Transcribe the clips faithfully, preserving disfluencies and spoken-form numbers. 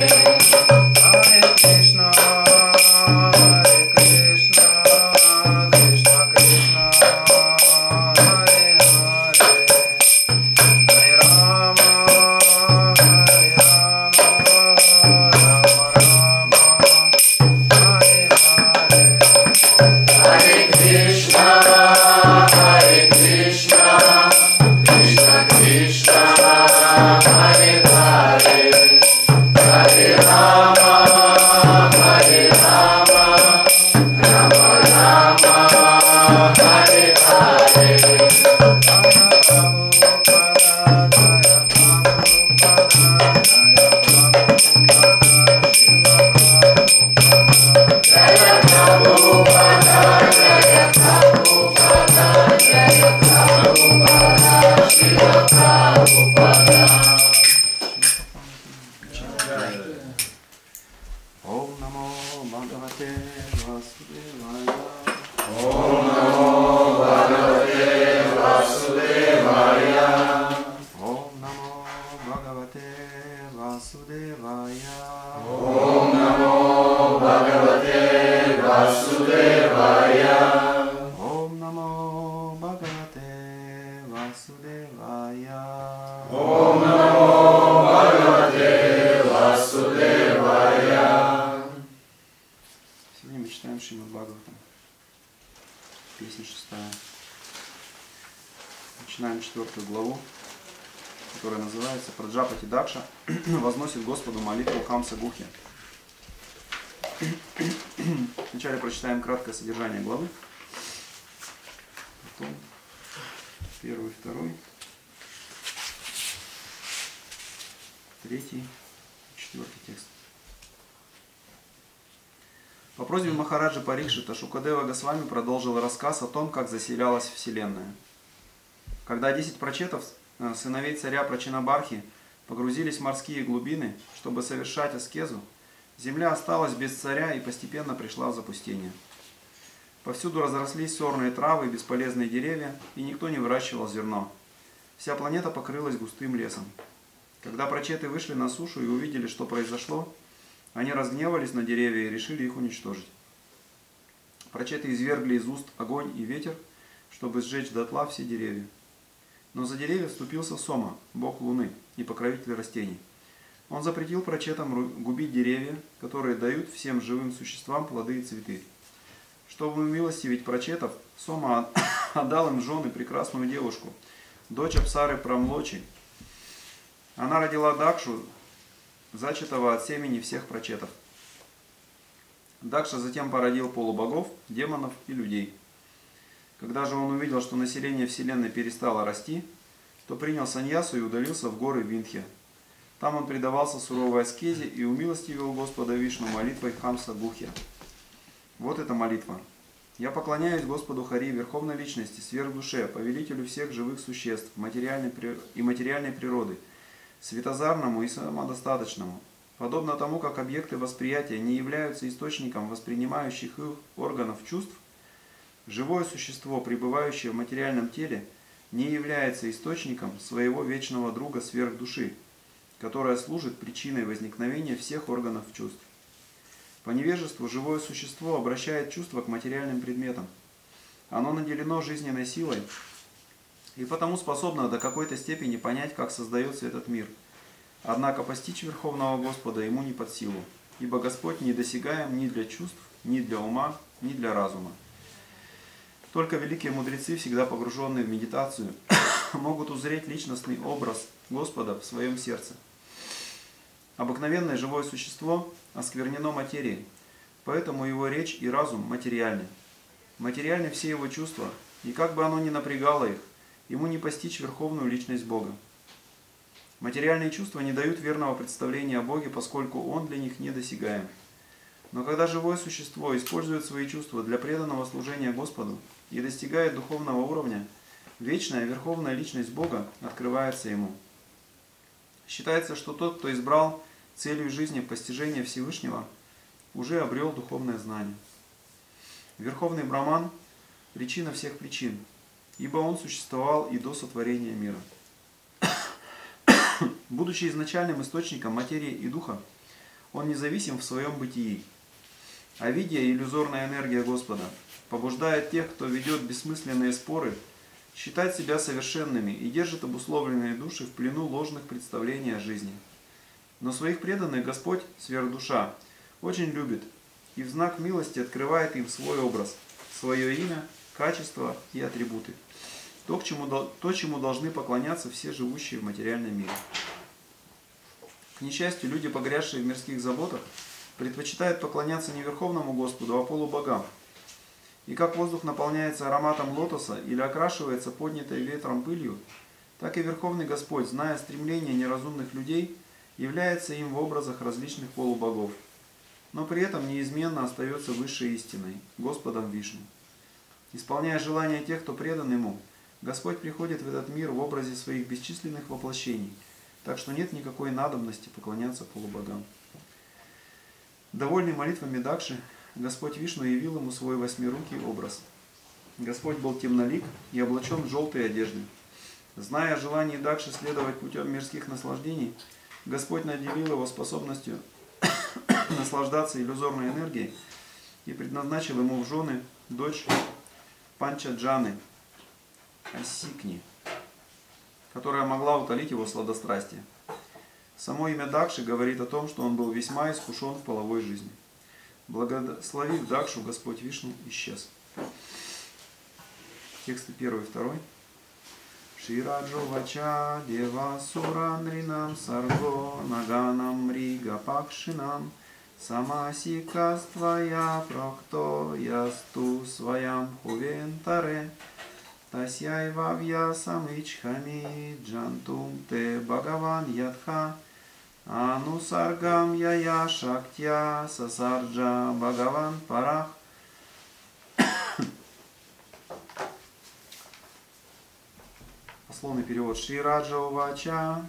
Начинаем четвертую главу, которая называется «Праджапати Дакша возносит Господу молитву Хамса Гухи». Вначале прочитаем краткое содержание главы, потом первый, второй, третий, четвертый текст. По просьбе Махараджи Парикшита Шукадева Госвами продолжил рассказ о том, как заселялась Вселенная. Когда десять прачетов, сыновей царя Прачинабархи, погрузились в морские глубины, чтобы совершать аскезу, земля осталась без царя и постепенно пришла в запустение. Повсюду разрослись сорные травы и бесполезные деревья, и никто не выращивал зерно. Вся планета покрылась густым лесом. Когда прачеты вышли на сушу и увидели, что произошло, они разгневались на деревья и решили их уничтожить. Прачеты извергли из уст огонь и ветер, чтобы сжечь дотла все деревья. Но за деревья вступился Сома, бог Луны и покровитель растений. Он запретил прачетам губить деревья, которые дают всем живым существам плоды и цветы. Чтобы умилостивить прачетов, Сома отдал им в жены прекрасную девушку, дочь Апсары Прамлочи. Она родила Дакшу, зачатого от семени всех прачетов. Дакша затем породил полубогов, демонов и людей. Когда же он увидел, что население Вселенной перестало расти, то принял саньясу и удалился в горы Виндхья. Там он предавался суровой аскезе и умилостивил Господа Вишну молитвой Хамса Гухи. Вот эта молитва. «Я поклоняюсь Господу Хари, Верховной Личности, Сверхдуше, Повелителю всех живых существ материальной и материальной природы, светозарному и самодостаточному. Подобно тому, как объекты восприятия не являются источником воспринимающих их органов чувств, живое существо, пребывающее в материальном теле, не является источником своего вечного друга сверхдуши, которая служит причиной возникновения всех органов чувств. По невежеству живое существо обращает чувства к материальным предметам. Оно наделено жизненной силой и потому способно до какой-то степени понять, как создается этот мир. Однако постичь Верховного Господа ему не под силу, ибо Господь недосягаем ни для чувств, ни для ума, ни для разума. Только великие мудрецы, всегда погруженные в медитацию, могут узреть личностный образ Господа в своем сердце. Обыкновенное живое существо осквернено материей, поэтому его речь и разум материальны. Материальны все его чувства, и как бы оно ни напрягало их, ему не постичь верховную личность Бога. Материальные чувства не дают верного представления о Боге, поскольку Он для них недосягаем. Но когда живое существо использует свои чувства для преданного служения Господу и достигает духовного уровня, вечная верховная личность Бога открывается ему. Считается, что тот, кто избрал целью жизни постижение Всевышнего, уже обрел духовное знание. Верховный Браман – причина всех причин, ибо он существовал и до сотворения мира. Будучи изначальным источником материи и духа, Он независим в своем бытии. А видя иллюзорная энергия Господа побуждает тех, кто ведет бессмысленные споры, считать себя совершенными и держит обусловленные души в плену ложных представлений о жизни. Но своих преданных Господь, сверхдуша, очень любит и в знак милости открывает им свой образ, свое имя, качества и атрибуты. То, к чему, то, чему должны поклоняться все живущие в материальном мире. К несчастью, люди, погрязшие в мирских заботах, предпочитают поклоняться не Верховному Господу, а полубогам. И как воздух наполняется ароматом лотоса или окрашивается поднятой ветром пылью, так и Верховный Господь, зная стремления неразумных людей, является им в образах различных полубогов, но при этом неизменно остается высшей истиной, Господом Вишну. Исполняя желания тех, кто предан Ему, Господь приходит в этот мир в образе своих бесчисленных воплощений, так что нет никакой надобности поклоняться полубогам. Довольный молитвами Дакши, Господь Вишну явил ему свой восьмирукий образ. Господь был темнолик и облачен в желтые одежды. Зная о желании Дакши следовать путем мирских наслаждений, Господь наделил его способностью наслаждаться иллюзорной энергией и предназначил ему в жены дочь Панчаджаны, Асикни, которая могла утолить его сладострастие. Само имя Дакши говорит о том, что он был весьма искушен в половой жизни. Благословив Дакшу, Господь Вишну исчез. Тексты первый и второй. Шираджувача дева суранринам сарго наганам рига пакшинам самасикаствая прокто ясту своям хувентаре тасяйва вьясам ичхами джантум те бхагаван ядха анусаргам яя шактя сасарджа бхагаван парах. Пословный перевод. Шираджа увача.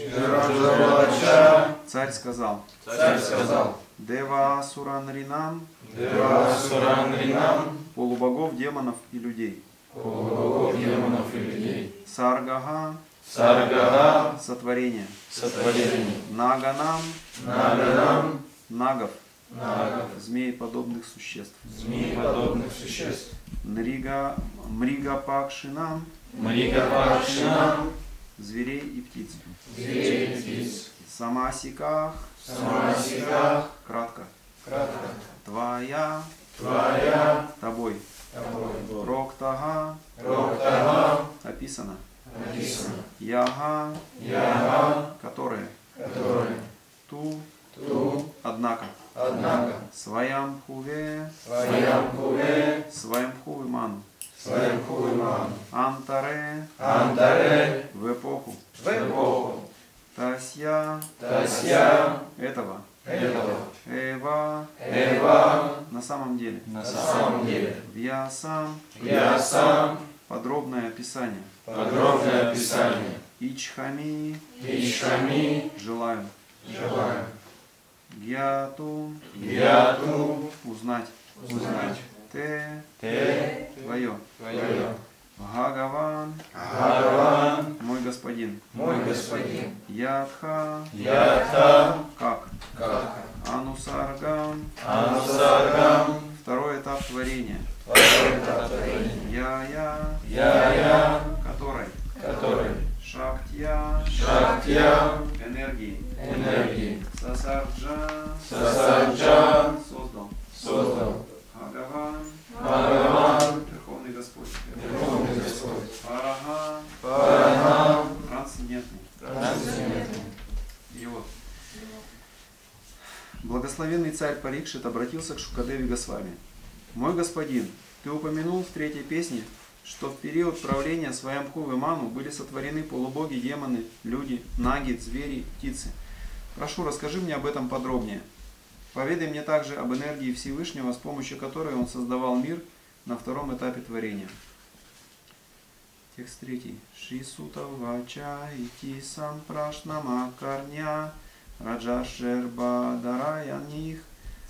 Царь сказал. Царь сказал. Дева суранринам. Дева суранринам. Полубогов, демонов и людей. Полубогов, демонов и людей. Саргага. Саргага. Сотворение. Сотворение. Наганам. Наганам. Нагов. Нагов. Змееподобных существ. Змееподобных существ. Нрига. Мригапакшинам. Мригапакшинам. Зверей и птиц. Зверей и птиц. Самасиках. Самасиках. Кратко. Кратко. Твоя. Твоя. Тобой. Тобой. Роктага. Роктага. Описано. Написано. Яга. Яга. Которые. Которые. Ту. Ту. Однако. Однако. Своям хуве. Своям хуве. Своям хуве ману. Своим хувиману. Антаре. Антаре. В эпоху. В эпоху. Тасья. Тасья. Этого. Этого. Эва. Эва. На самом деле. На самом деле. Вьясам. Я сам. Подробное описание. Подробное описание. Ичхами. Ичхами. Желаю. Желаю. Гьяту. Гьяту. Узнать. Узнать. Те. Те. Твое. Твое. Бхагаван. Бхагаван. Мой господин. Мой господин. Ядха. Ядха. Как? Как? Анусаргам. Анусаргам. Второй этап творения. Второй этап творения. Я-я. Я-я. Который. Который. Шактья. Шактья. Энергии. Энергии. Сасарджа. Сасарджа. Создал. Создал. Бхагаван. Бхагаван. Верховный Господь. Верховный Господь. Параха. Параха. Трансцендентный. Трансцендентный. Перевод. Благословенный царь Парикшит обратился к Шукадеве Госвами. «Мой господин, ты упомянул в третьей песне, что в период правления Сваямбхувы Ману были сотворены полубоги, демоны, люди, наги, звери, птицы. Прошу, расскажи мне об этом подробнее. Поведай мне также об энергии Всевышнего, с помощью которой он создавал мир на втором этапе творения». Текст третий. Шисута вача ити сампрашнама карня раджашерба дараяних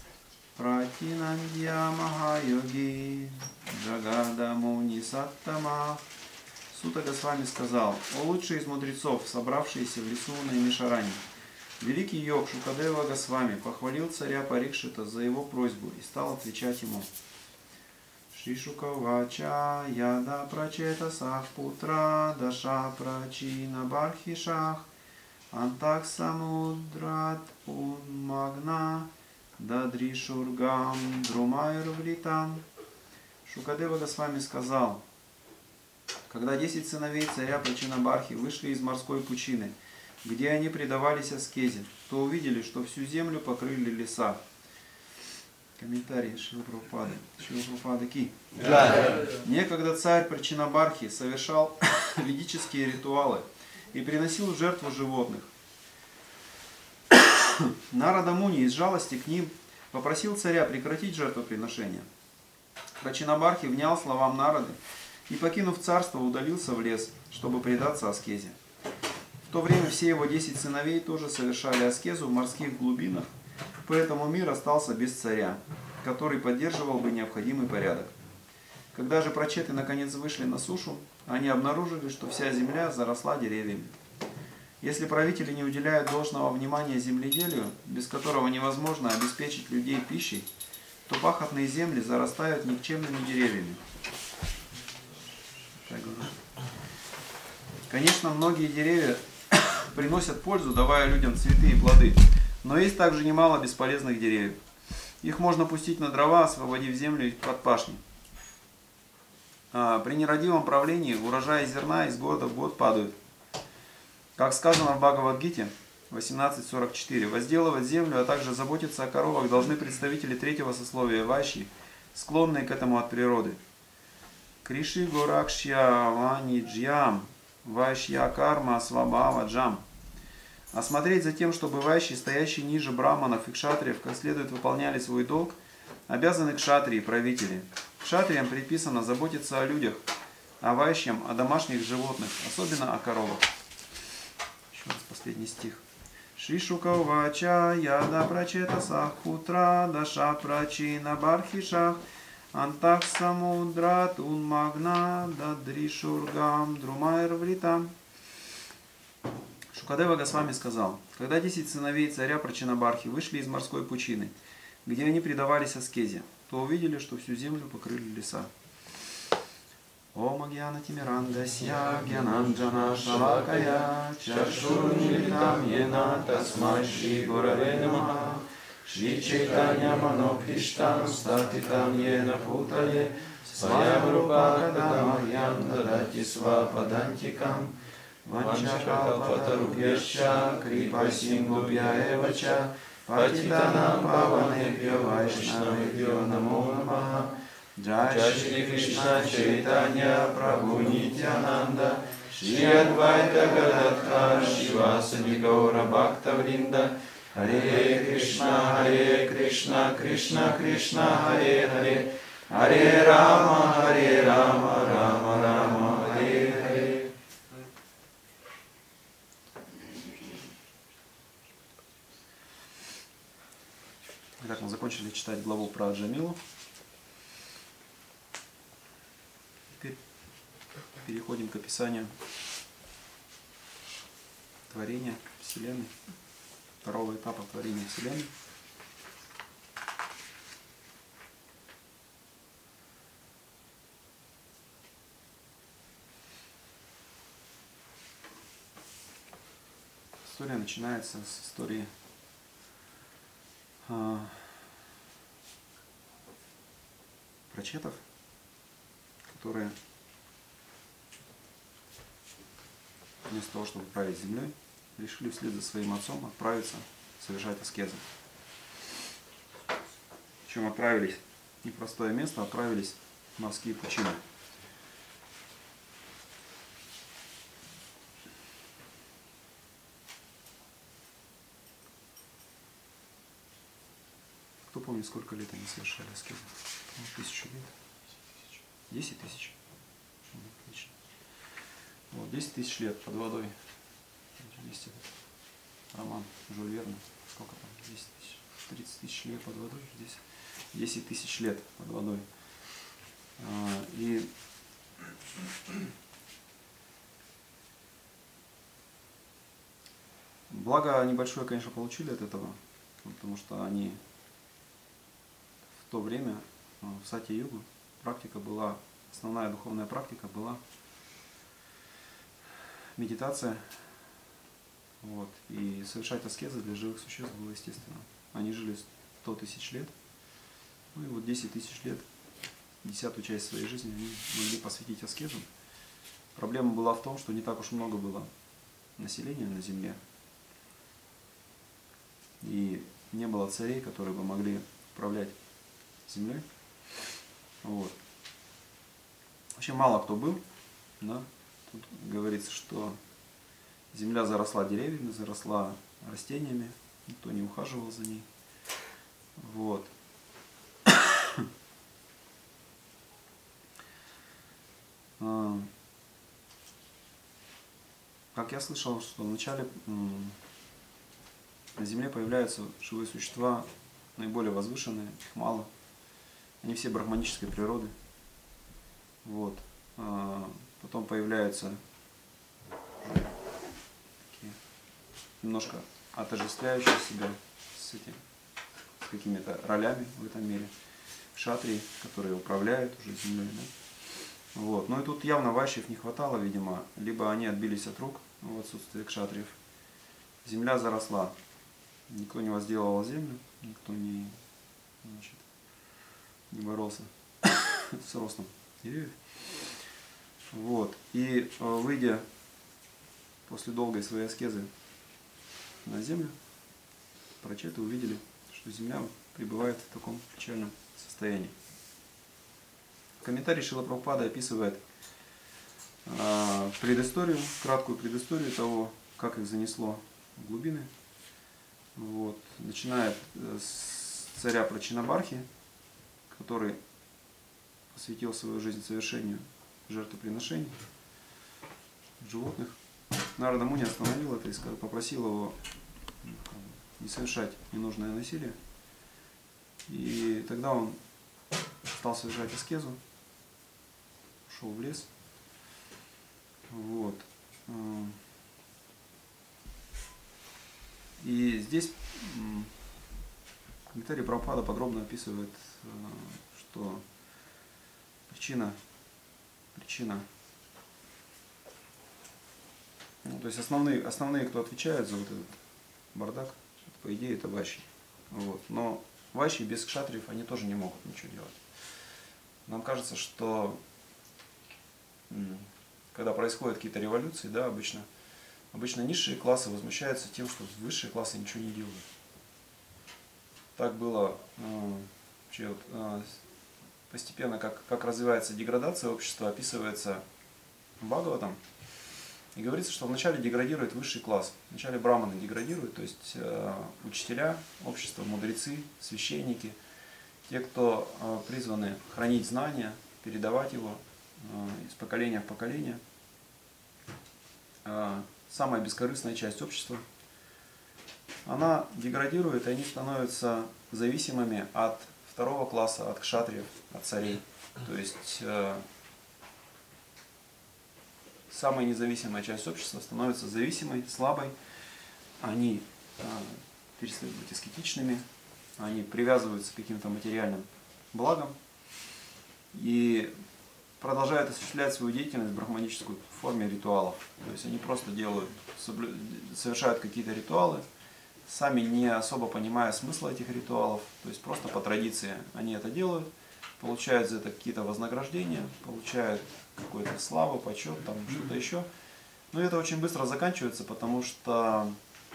пратинандья махайоги джагадамуни саттама. Сута Госвами сказал: «О лучший из мудрецов, собравшиеся в лесу на Имишаране, Великий йог Шукадева Госвами похвалил царя Парикшита за его просьбу и стал отвечать ему. Шри Шукавача яда прачета сах путра даша прачина бархишах антак самудрат унмагна дадришургам друмайрвритам. Шукадева Госвами сказал, когда десять сыновей царя Прачинабархи вышли из морской пучины, где они предавались аскезе, то увидели, что всю землю покрыли леса. Комментарий Шрила Прабхупады. Шрила Прабхупада Ки. Некогда царь Прачинабархи совершал ведические ритуалы и приносил в жертву животных. Нарада Муни из жалости к ним попросил царя прекратить жертвоприношение. Прачинабархи внял словам Нарады и, покинув царство, удалился в лес, чтобы предаться аскезе. В то время все его десять сыновей тоже совершали аскезу в морских глубинах, поэтому мир остался без царя, который поддерживал бы необходимый порядок. Когда же прачеты наконец вышли на сушу, они обнаружили, что вся земля заросла деревьями. Если правители не уделяют должного внимания земледелию, без которого невозможно обеспечить людей пищей, то пахотные земли зарастают никчемными деревьями. Конечно, многие деревья приносят пользу, давая людям цветы и плоды, но есть также немало бесполезных деревьев. Их можно пустить на дрова, освободив землю под пашни. При нерадивом правлении урожаи зерна из года в год падают. Как сказано в Бхагавад-гите восемнадцать сорок четыре, возделывать землю, а также заботиться о коровах должны представители третьего сословия вайши, склонные к этому от природы. Криши горакшья ваниджьям вайшья карма свабава джам. Осмотреть за тем, чтобы вайши, стоящие ниже браманов и кшатриев, как следует выполняли свой долг, обязаны кшатрии, правители. Кшатриям предписано заботиться о людях, а вайшьям о домашних животных, особенно о коровах. Еще раз последний стих. Шри Шукавача яда прачета сах путра даша прачина бархишах антах самудрат унмагна дадришургам друмайрвритам. Шукадева Госвами сказал, когда десять сыновей царя Прачинабархи вышли из морской пучины, где они предавались аскезе, то увидели, что всю землю покрыли леса. Ом агьяна тимирандасья гьянанджана шалакая чашурмилитам йена тасмай шри гураве намаха шри чайтанья манобхиштам статитам йена путале сваям рупа кадамарьям дадати свападантикам ванчакалпатарубьяща крипа сингубья эвача патитанам паванебьё вайшнавебьё намо намаха. Джай Шри Кришна Чайтанья Прабху Нитьянанда Шри Адвайта Гададхар Шивасади Гаура Бхакта Вринда Харе Кришна, Харе Кришна, Кришна Кришна, Харе Харе Харе Рама, Харе Рама, Рама Рама, Харе Харе. Итак, мы закончили читать главу про Джамилу. Теперь переходим к описанию творения Вселенной, второго этапа творения Вселенной. История начинается с истории э, прачетов, которые вместо того, чтобы править землей, решили вслед за своим отцом отправиться совершать аскезы. Причем отправились в непростое место, отправились в морские пучины. Кто помнит, сколько лет они совершали аскезы? Тысячу лет. Десять тысяч. Отлично. Вот, десять тысяч лет под водой. Есть этот роман Жюль Верна. Сколько там? десять тысяч. тридцать тысяч лет под водой. Здесь десять тысяч лет под водой. И Благо небольшое, конечно, получили от этого, потому что они в то время в Сатья-югу практика была, основная духовная практика была медитация, вот, и совершать аскезы для живых существ было естественно. Они жили сто тысяч лет, ну и вот десять тысяч лет, десятую часть своей жизни они могли посвятить аскезам. Проблема была в том, что не так уж много было населения на земле, и не было царей, которые бы могли управлять землей. Вот. Вообще мало кто был, да? Тут говорится, что земля заросла деревьями, заросла растениями, никто не ухаживал за ней. Вот. Как я слышал, что вначале на Земле появляются живые существа, наиболее возвышенные, их мало. Они все брахманической природы. Вот. Потом появляются такие, немножко отождествляющие себя с этим, с какими-то ролями в этом мире. Кшатрии, которые управляют уже землей. Да? Вот. Ну и тут явно вайшьев не хватало, видимо. Либо они отбились от рук в отсутствие кшатриев. Земля заросла. Никто не возделывал землю, никто не, значит, не боролся с ростом деревьев. Вот. И выйдя после долгой своей аскезы на землю, прачеты увидели, что земля пребывает в таком печальном состоянии. Комментарий Шрила Прабхупады описывает э, предысторию, краткую предысторию того, как их занесло в глубины. Вот. Начиная с царя Прачинабархи, который посвятил свою жизнь совершению жертвоприношений животных. Нарада Муни остановил это и попросил его не совершать ненужное насилие. И тогда он стал совершать аскезу, ушел в лес. Вот. И здесь комментарий Прабхупада подробно описывает, что причина, причина, ну, то есть основные, основные, кто отвечает за вот этот бардак, по идее, это вайши. Вот. Но вайши без кшатриев, они тоже не могут ничего делать. Нам кажется, что когда происходят какие-то революции, да, обычно, обычно низшие классы возмущаются тем, что высшие классы ничего не делают. Так было э, вообще, вот, э, постепенно, как, как развивается деградация общества, описывается Бхагаватам. И говорится, что вначале деградирует высший класс. Вначале браманы деградируют, то есть э, учителя, общество, мудрецы, священники, те, кто э, призваны хранить знания, передавать его э, из поколения в поколение. Э, самая бескорыстная часть общества, она деградирует, и они становятся зависимыми от второго класса, от кшатриев, от царей. То есть э, самая независимая часть общества становится зависимой, слабой. Они э, перестают быть аскетичными, они привязываются к каким-то материальным благам и продолжают осуществлять свою деятельность брахманическую в форме ритуалов. То есть они просто делают, соблю... совершают какие-то ритуалы, сами не особо понимая смысла этих ритуалов, то есть просто по традиции они это делают, получают за это какие-то вознаграждения, получают какую-то славу, почет, там что-то еще. Но это очень быстро заканчивается, потому что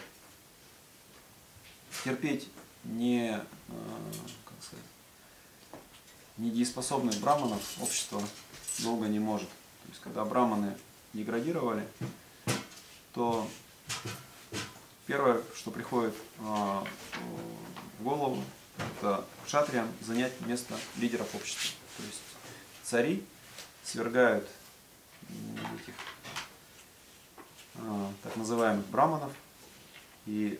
терпеть не, как сказать, недееспособных браманов общество долго не может. То есть когда браманы деградировали, то первое, что приходит в голову, это кшатриям занять место лидеров общества. То есть цари свергают этих так называемых браманов, и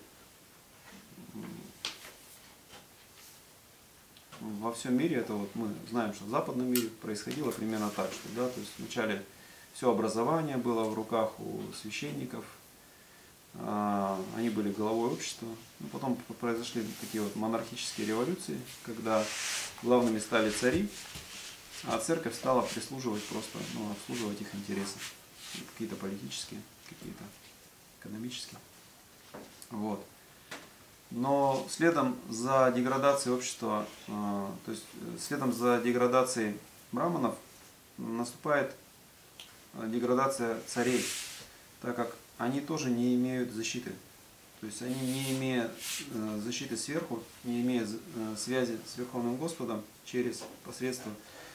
во всем мире, это вот мы знаем, что в западном мире происходило примерно так, что, да, то есть вначале все образование было в руках у священников, они были головой общества. Ну, потом произошли такие вот монархические революции, когда главными стали цари, а церковь стала прислуживать просто, ну, обслуживать их интересы. Какие-то политические, какие-то экономические. Вот. Но следом за деградацией общества, то есть следом за деградацией браманов наступает деградация царей, так как они тоже не имеют защиты. То есть они, не имея защиты сверху, не имея связи с Верховным Господом через посредство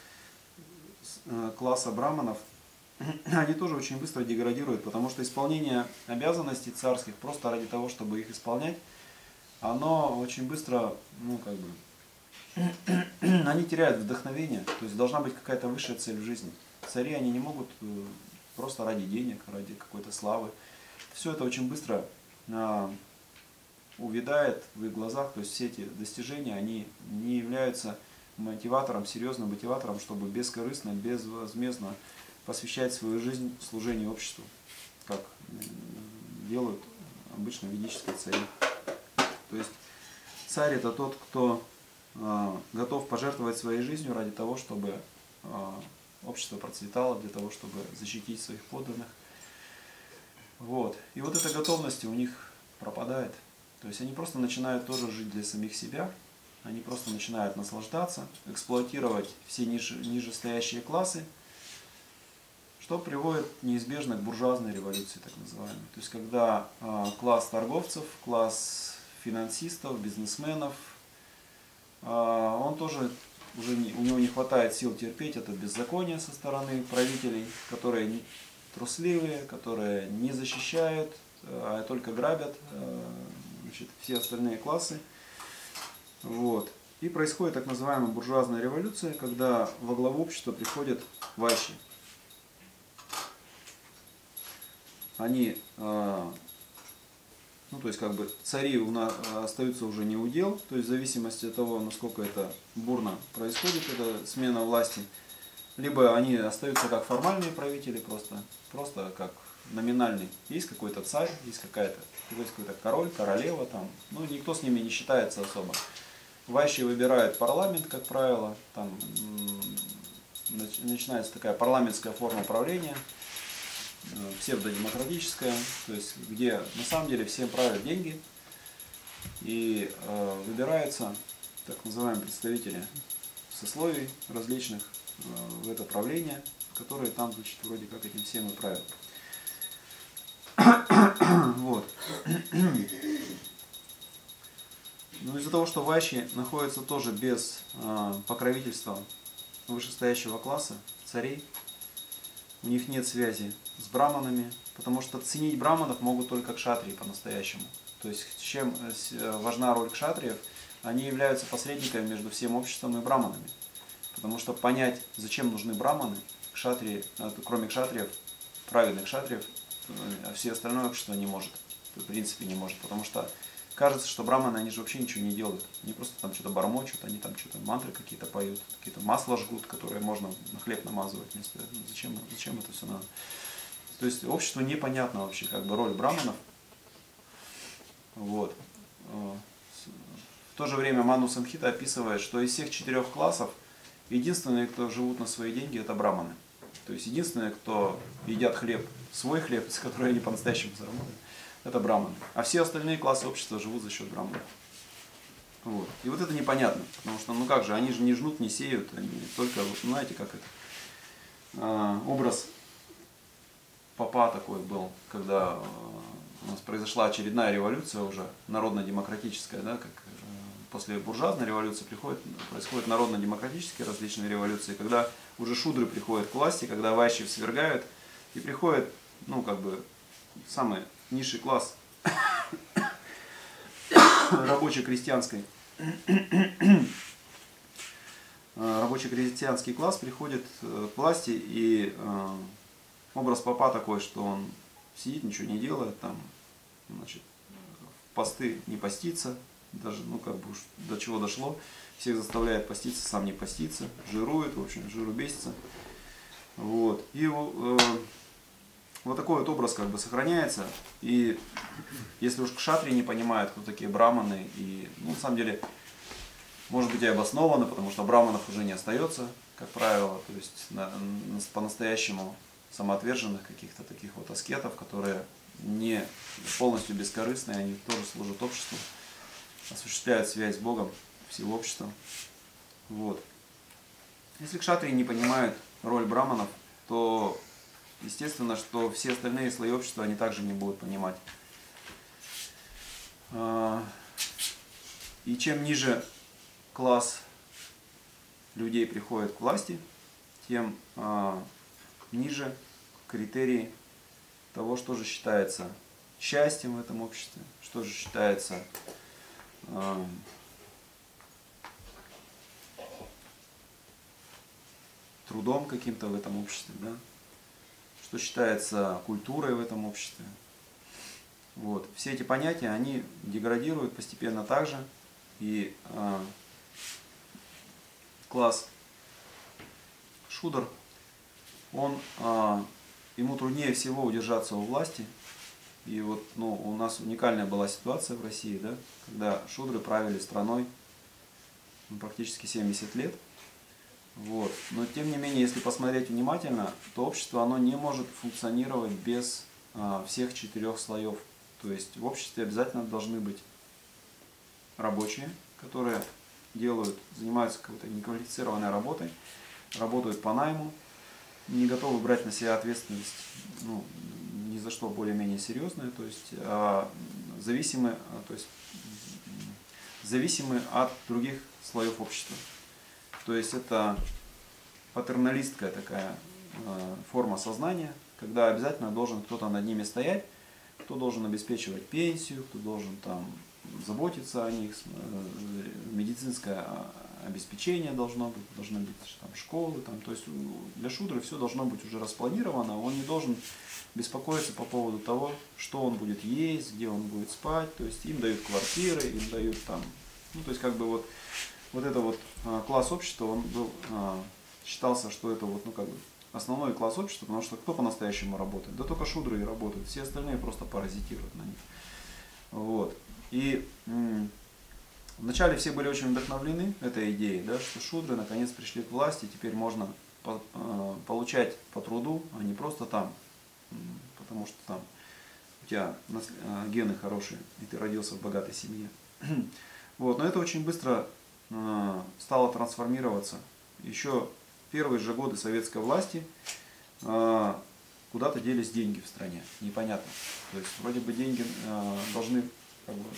класса браманов, они тоже очень быстро деградируют, потому что исполнение обязанностей царских просто ради того, чтобы их исполнять, оно очень быстро, ну как бы, они теряют вдохновение, то есть должна быть какая-то высшая цель в жизни. Цари, они не могут просто ради денег, ради какой-то славы. Все это очень быстро а, увядает в их глазах, то есть все эти достижения, они не являются мотиватором, серьезным мотиватором, чтобы бескорыстно, безвозмездно посвящать свою жизнь служению обществу, как делают обычно ведические цари. То есть царь — это тот, кто э, готов пожертвовать своей жизнью ради того, чтобы э, общество процветало, для того, чтобы защитить своих подданных. Вот. И вот эта готовность у них пропадает. То есть они просто начинают тоже жить для самих себя, они просто начинают наслаждаться, эксплуатировать все ниже, нижестоящие классы, что приводит неизбежно к буржуазной революции, так называемой. То есть когда э, класс торговцев, класс финансистов, бизнесменов, э, он тоже, уже не, у него не хватает сил терпеть это беззаконие со стороны правителей, которые не, трусливые, которые не защищают, а только грабят э, значит, все остальные классы. Вот. И происходит так называемая буржуазная революция, когда во главу общества приходят вайши. Они, э, ну то есть как бы цари у нас остаются уже не удел, то есть в зависимости от того, насколько это бурно происходит, эта смена власти, либо они остаются как формальные правители, просто, просто как номинальный. Есть какой-то царь, есть какая-то, есть какой-то король, королева, там, ну никто с ними не считается особо. Вайши выбирают парламент, как правило, там начинается такая парламентская форма правления, псевдодемократическая, то есть где на самом деле всем правят деньги, и э, выбираются так называемые представители сословий различных э, в это правление, которые там, значит, вроде как этим всем и правят. Вот. Но из-за того, что вайши находятся тоже без э, покровительства вышестоящего класса, царей, у них нет связи с браманами, потому что ценить браманов могут только кшатрии по-настоящему. То есть чем важна роль кшатриев, они являются посредниками между всем обществом и браманами. Потому что понять, зачем нужны браманы, кшатрии, кроме кшатриев, праведных кшатриев, все остальное общество не может. В принципе не может, потому что кажется, что браманы, они же вообще ничего не делают. Они просто там что-то бормочут, они там что-то мантры какие-то поют, какие-то масла жгут, которые можно на хлеб намазывать вместо этого. Зачем, зачем это все надо? То есть обществу непонятна вообще как бы роль браманов. Вот. В то же время Ману Самхита описывает, что из всех четырех классов единственные, кто живут на свои деньги, это браманы. То есть единственные, кто едят хлеб, свой хлеб, с которым они по-настоящему заработают, это браманы. А все остальные классы общества живут за счет браманов. Вот. И вот это непонятно, потому что, ну как же, они же не жнут, не сеют, они только, знаете, как это, а, образ попа такой был, когда у нас произошла очередная революция уже, народно-демократическая, да, как после буржуазной революции приходит, происходят народно-демократические различные революции, когда уже шудры приходят к власти, когда вайши свергают, и приходит, ну как бы, самый низший класс рабоче-крестьянской. Рабоче-крестьянский класс приходит к власти, и образ попа такой, что он сидит, ничего не делает, там, значит, в посты не постится, даже, ну, как бы уж до чего дошло, всех заставляет поститься, сам не постится, жирует, в общем, жиру бесится. Вот. И э, вот такой вот образ как бы сохраняется. И если уж кшатрии не понимают, кто такие браманы, и, ну, на самом деле, может быть и обоснованно, потому что браманов уже не остается, как правило, то есть на, на, по-настоящему самоотверженных каких-то таких вот аскетов, которые не полностью бескорыстные, они тоже служат обществу, осуществляют связь с Богом в силу общества. Вот. Если кшатрии не понимают роль браманов, то естественно, что все остальные слои общества они также не будут понимать. И чем ниже класс людей приходит к власти, тем ниже критерии того, что же считается счастьем в этом обществе, что же считается э, трудом каким-то в этом обществе, да? Что считается культурой в этом обществе. Вот. Все эти понятия, они деградируют постепенно также, и э, класс шудр, он э, ему труднее всего удержаться у власти. И вот, ну, у нас уникальная была ситуация в России, да, когда шудры правили страной, ну, практически семьдесят лет. Вот. Но тем не менее, если посмотреть внимательно, то общество оно не может функционировать без а, всех четырех слоев. То есть в обществе обязательно должны быть рабочие, которые делают, занимаются какой-то неквалифицированной работой, работают по найму, не готовы брать на себя ответственность, ну, ни за что более-менее серьезное, то есть а, зависимы, а, то есть зависимы от других слоев общества. То есть это патерналистская такая а, форма сознания, когда обязательно должен кто-то над ними стоять, кто должен обеспечивать пенсию, кто должен там заботиться о них, медицинское обеспечение должно быть, должны быть там школы, там, то есть для шудры все должно быть уже распланировано, он не должен беспокоиться по поводу того, что он будет есть, где он будет спать, то есть им дают квартиры, им дают там, ну то есть как бы вот, вот это вот а, класс общества, он был, а, считался, что это вот, ну как бы основной класс общества, потому что кто по-настоящему работает? Да только шудры и работают, все остальные просто паразитируют на них. Вот. И вначале все были очень вдохновлены этой идеей, да, что шудры наконец пришли к власти, теперь можно по, э, получать по труду, а не просто там, потому что там у тебя э, гены хорошие, и ты родился в богатой семье. Вот, но это очень быстро э, стало трансформироваться. Еще в первые же годы советской власти э, куда-то делись деньги в стране, непонятно. То есть вроде бы деньги э, должны как бы,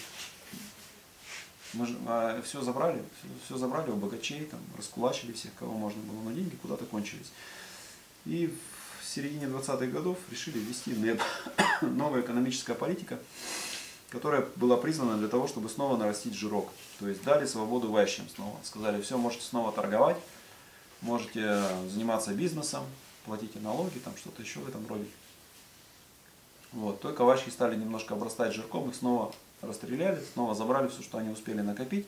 мы же, а, все забрали, все, все забрали у богачей, там, раскулачили всех, кого можно было, но деньги куда-то кончились. И в середине двадцатых годов решили ввести новая экономическая политика, которая была призвана для того, чтобы снова нарастить жирок. То есть дали свободу вайщам снова. Сказали, все, можете снова торговать, можете заниматься бизнесом, платите налоги, там что-то еще в этом роде. Вот. Только вайщи стали немножко обрастать жирком, их снова расстреляли, снова забрали все, что они успели накопить.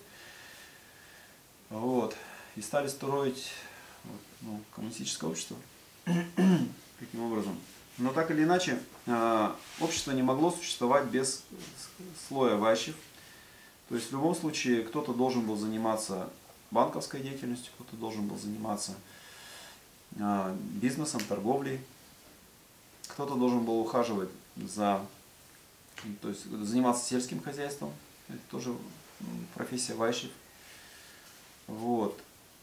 Вот. И стали строить вот, ну, коммунистическое общество. Таким образом. Но так или иначе, общество не могло существовать без слоя вайщев. То есть в любом случае кто-то должен был заниматься банковской деятельностью, кто-то должен был заниматься бизнесом, торговлей, кто-то должен был ухаживать за, то есть заниматься сельским хозяйством, это тоже профессия вайщев. Вот.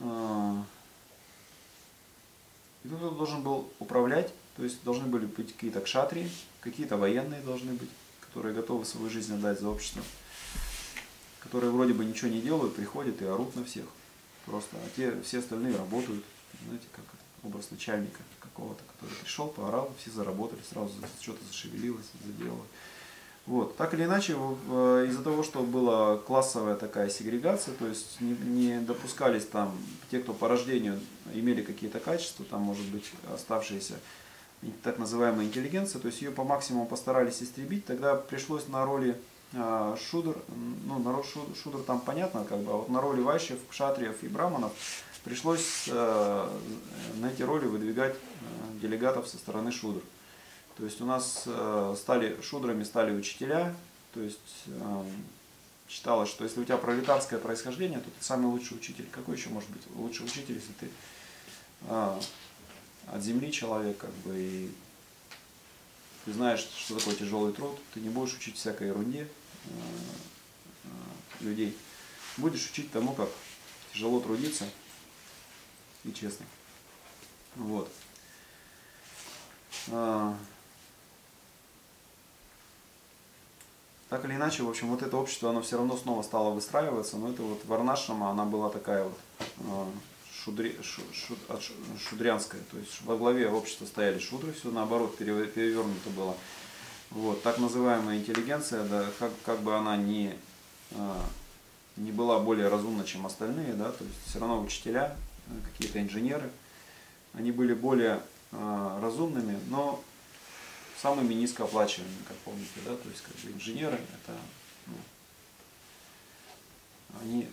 И кто-то должен был управлять, то есть должны были быть какие-то кшатрии, какие-то военные должны быть, которые готовы свою жизнь отдать за общество, которые вроде бы ничего не делают, приходят и орут на всех. Просто, а те, все остальные работают, знаете, как образ начальника какого-то, который пришел, поорал, все заработали, сразу что-то зашевелилось, заделало. Вот. Так или иначе, из-за того, что была классовая такая сегрегация, то есть не, не допускались там те, кто по рождению имели какие-то качества, там может быть оставшиеся так называемая интеллигенция, то есть ее по максимуму постарались истребить, тогда пришлось на роли э, шудр, ну народ шудр, шудр там понятно, как бы, а вот на роли вайщев, кшатриев и браманов пришлось э, на эти роли выдвигать э, делегатов со стороны шудр. То есть у нас э, стали шудрами, стали учителя. То есть э, считалось, что если у тебя пролетарское происхождение, то ты самый лучший учитель. Какой еще может быть лучший учитель, если ты э, от земли человек, как бы, и ты знаешь, что такое тяжелый труд, ты не будешь учить всякой ерунде э, э, людей. Будешь учить тому, как тяжело трудиться и честно. Вот. А, так или иначе, в общем, вот это общество, оно все равно снова стало выстраиваться, но это вот Варнашрама, она была такая вот а, шудри, шу, шу, шу, шудрянская, то есть во главе общества стояли шудры, все наоборот перевернуто было. Вот, так называемая интеллигенция, да, как, как бы она ни, а, не была более разумна, чем остальные, да, то есть все равно учителя, какие-то инженеры, они были более э, разумными, но самыми низкооплачиваемыми, как помните, да, то есть как бы инженеры, это, ну, они,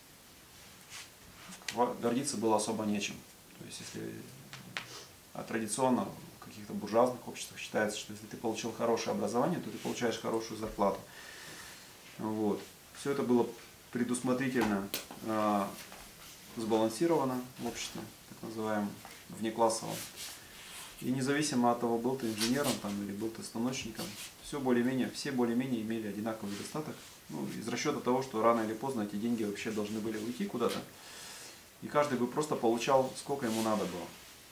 гордиться было особо нечем. То есть если а традиционно в каких-то буржуазных обществах считается, что если ты получил хорошее образование, то ты получаешь хорошую зарплату. Вот. Все это было предусмотрительно э, сбалансировано в обществе, так называемом, внеклассовом. И независимо от того, был ты инженером там, или был ты станочником, все более-менее, все более-менее имели одинаковый достаток. Ну, из расчета того, что рано или поздно эти деньги вообще должны были уйти куда-то. И каждый бы просто получал, сколько ему надо было.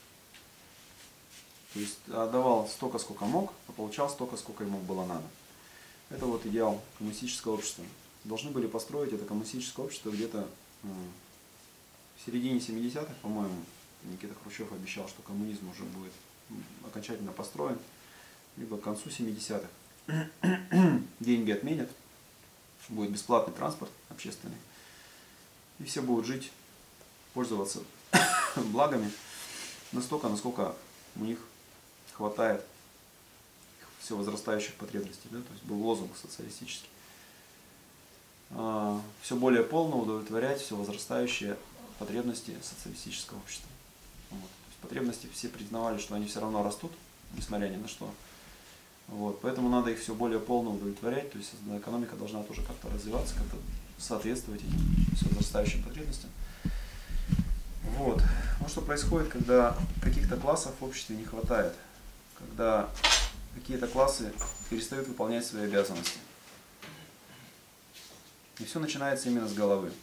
То есть отдавал столько, сколько мог, а получал столько, сколько ему было надо. Это вот идеал коммунистического общества. Должны были построить это коммунистическое общество где-то в середине семидесятых, по-моему. Никита Хрущев обещал, что коммунизм уже будет окончательно построен, либо к концу семидесятых. Деньги отменят, будет бесплатный транспорт общественный, и все будут жить, пользоваться благами настолько, насколько у них хватает все возрастающих потребностей. Да? То есть был лозунг социалистический. Все более полно удовлетворять все возрастающие потребности социалистического общества. Вот. То есть потребности все признавали, что они все равно растут, несмотря ни на что. Вот. Поэтому надо их все более полно удовлетворять. То есть экономика должна тоже как-то развиваться, как-то соответствовать этим все возрастающим потребностям. Вот. Вот что происходит, когда каких-то классов в обществе не хватает, когда какие-то классы перестают выполнять свои обязанности. И все начинается именно с головы.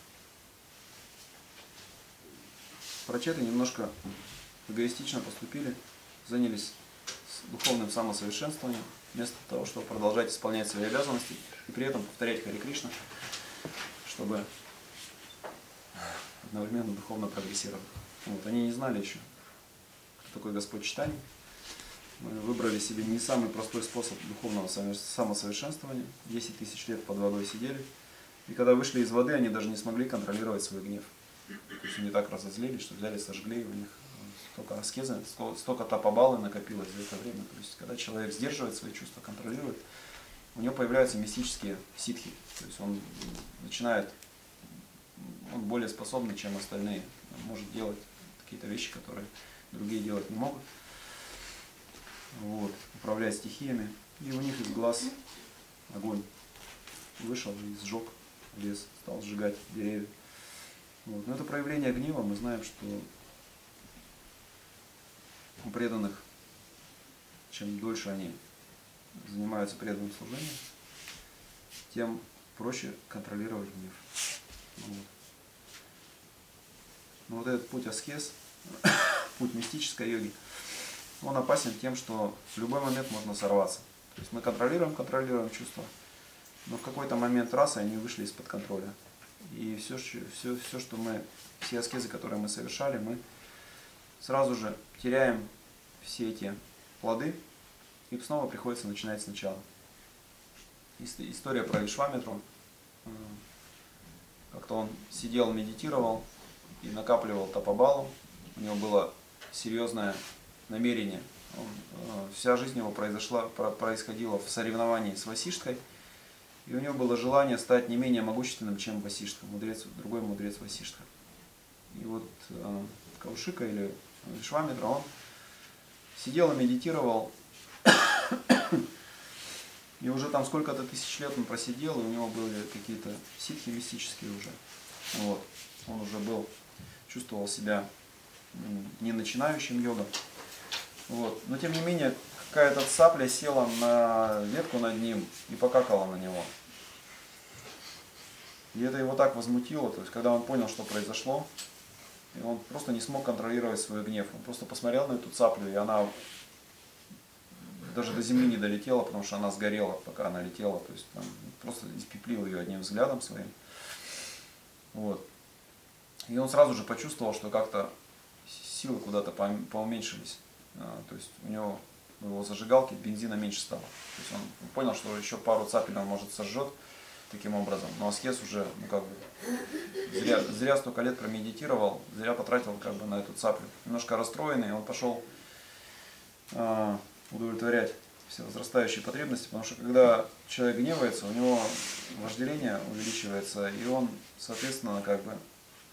Прочеты немножко эгоистично поступили, занялись духовным самосовершенствованием, вместо того, чтобы продолжать исполнять свои обязанности и при этом повторять Харе Кришна, чтобы одновременно духовно прогрессировать. Вот. Они не знали еще, кто такой Господь Чайтанья. Мы выбрали себе не самый простой способ духовного самосовершенствования. десять тысяч лет под водой сидели. И когда вышли из воды, они даже не смогли контролировать свой гнев. То есть они так разозлились, что взяли, сожгли, и у них столько аскезы, столько тапабалы накопилось за это время. То есть когда человек сдерживает свои чувства, контролирует, у него появляются мистические ситхи. То есть он начинает, он более способный, чем остальные. Он может делать какие-то вещи, которые другие делать не могут. Вот, управлять стихиями. И у них из глаз огонь вышел и сжег лес, стал сжигать деревья. Вот. Но это проявление гнева. Мы знаем, что у преданных, чем дольше они занимаются преданным служением, тем проще контролировать гнев. Вот. Но вот этот путь аскез, путь мистической йоги, он опасен тем, что в любой момент можно сорваться. То есть мы контролируем, контролируем чувства, но в какой-то момент раз, и они вышли из-под контроля. И все, все, все, что мы, все аскезы, которые мы совершали, мы сразу же теряем все эти плоды, и снова приходится начинать сначала. История про Вишвамитру. Как-то он сидел, медитировал и накапливал тапабалу. У него было серьезное намерение. Он, вся жизнь его произошла, происходила в соревновании с Васиштхой. И у него было желание стать не менее могущественным, чем Васиштха, мудрец, другой мудрец Васиштха. И вот э, Каушика или Вишвамитра, он сидел и медитировал И уже там сколько-то тысяч лет он просидел, и у него были какие-то ситхи мистические уже. Вот. Он уже был, чувствовал себя не начинающим йогом. Вот. Но тем не менее, какая-то цапля села на ветку над ним и покакала на него. И это его так возмутило, то есть когда он понял, что произошло, и он просто не смог контролировать свой гнев. Он просто посмотрел на эту цаплю, и она даже до земли не долетела, потому что она сгорела, пока она летела. То есть там, просто испеплил ее одним взглядом своим. Вот. И он сразу же почувствовал, что как-то силы куда-то поуменьшились. То есть у него у его зажигалки бензина меньше стало. То есть он понял, что еще пару цапель он может сожжет таким образом. Но аскез уже, ну как бы, зря, зря столько лет промедитировал, зря потратил как бы на эту цаплю. Немножко расстроенный, он пошел э, удовлетворять все возрастающие потребности, потому что когда человек гневается, у него вожделение увеличивается, и он, соответственно, как бы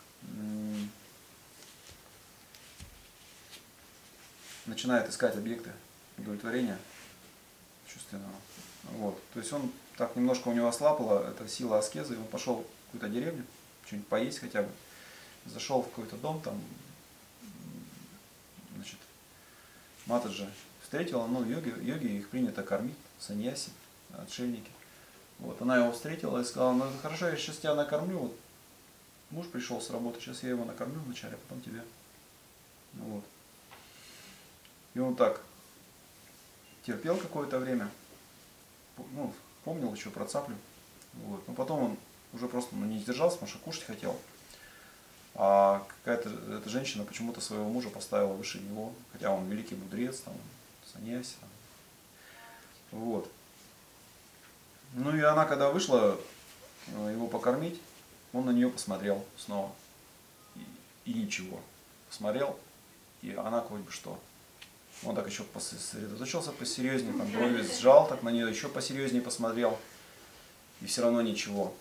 начинает искать объекты удовлетворения чувственного. Вот. То есть он так немножко у него ослабла эта сила аскезы, и он пошел в какую-то деревню, что-нибудь поесть хотя бы. Зашел в какой-то дом, там, значит, Матаджи встретила, ну, йоги, йоги их принято кормить, саньяси, отшельники. Вот. Она его встретила и сказала: ну хорошо, я сейчас тебя накормлю, вот муж пришел с работы, сейчас я его накормлю вначале, а потом тебя. Вот. И он так терпел какое-то время, ну, помнил еще про цаплю. Вот. Но потом он уже просто ну, не сдержался, потому что кушать хотел. А какая-то эта женщина почему-то своего мужа поставила выше него, хотя он великий мудрец, там, саньяси. Там. Вот. Ну и она, когда вышла его покормить, он на нее посмотрел снова. И, и ничего. Посмотрел, и она хоть бы что. Он так еще сосредоточился посерьезнее, там брови сжал, так на нее еще посерьезнее посмотрел. И все равно ничего.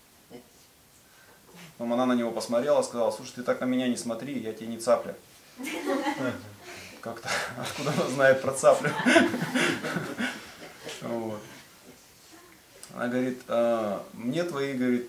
Потом она на него посмотрела, сказала: слушай, ты так на меня не смотри, я тебе не цапля. Как-то, откуда она знает про цаплю? Вот. Она говорит: а, мне твои, говорит,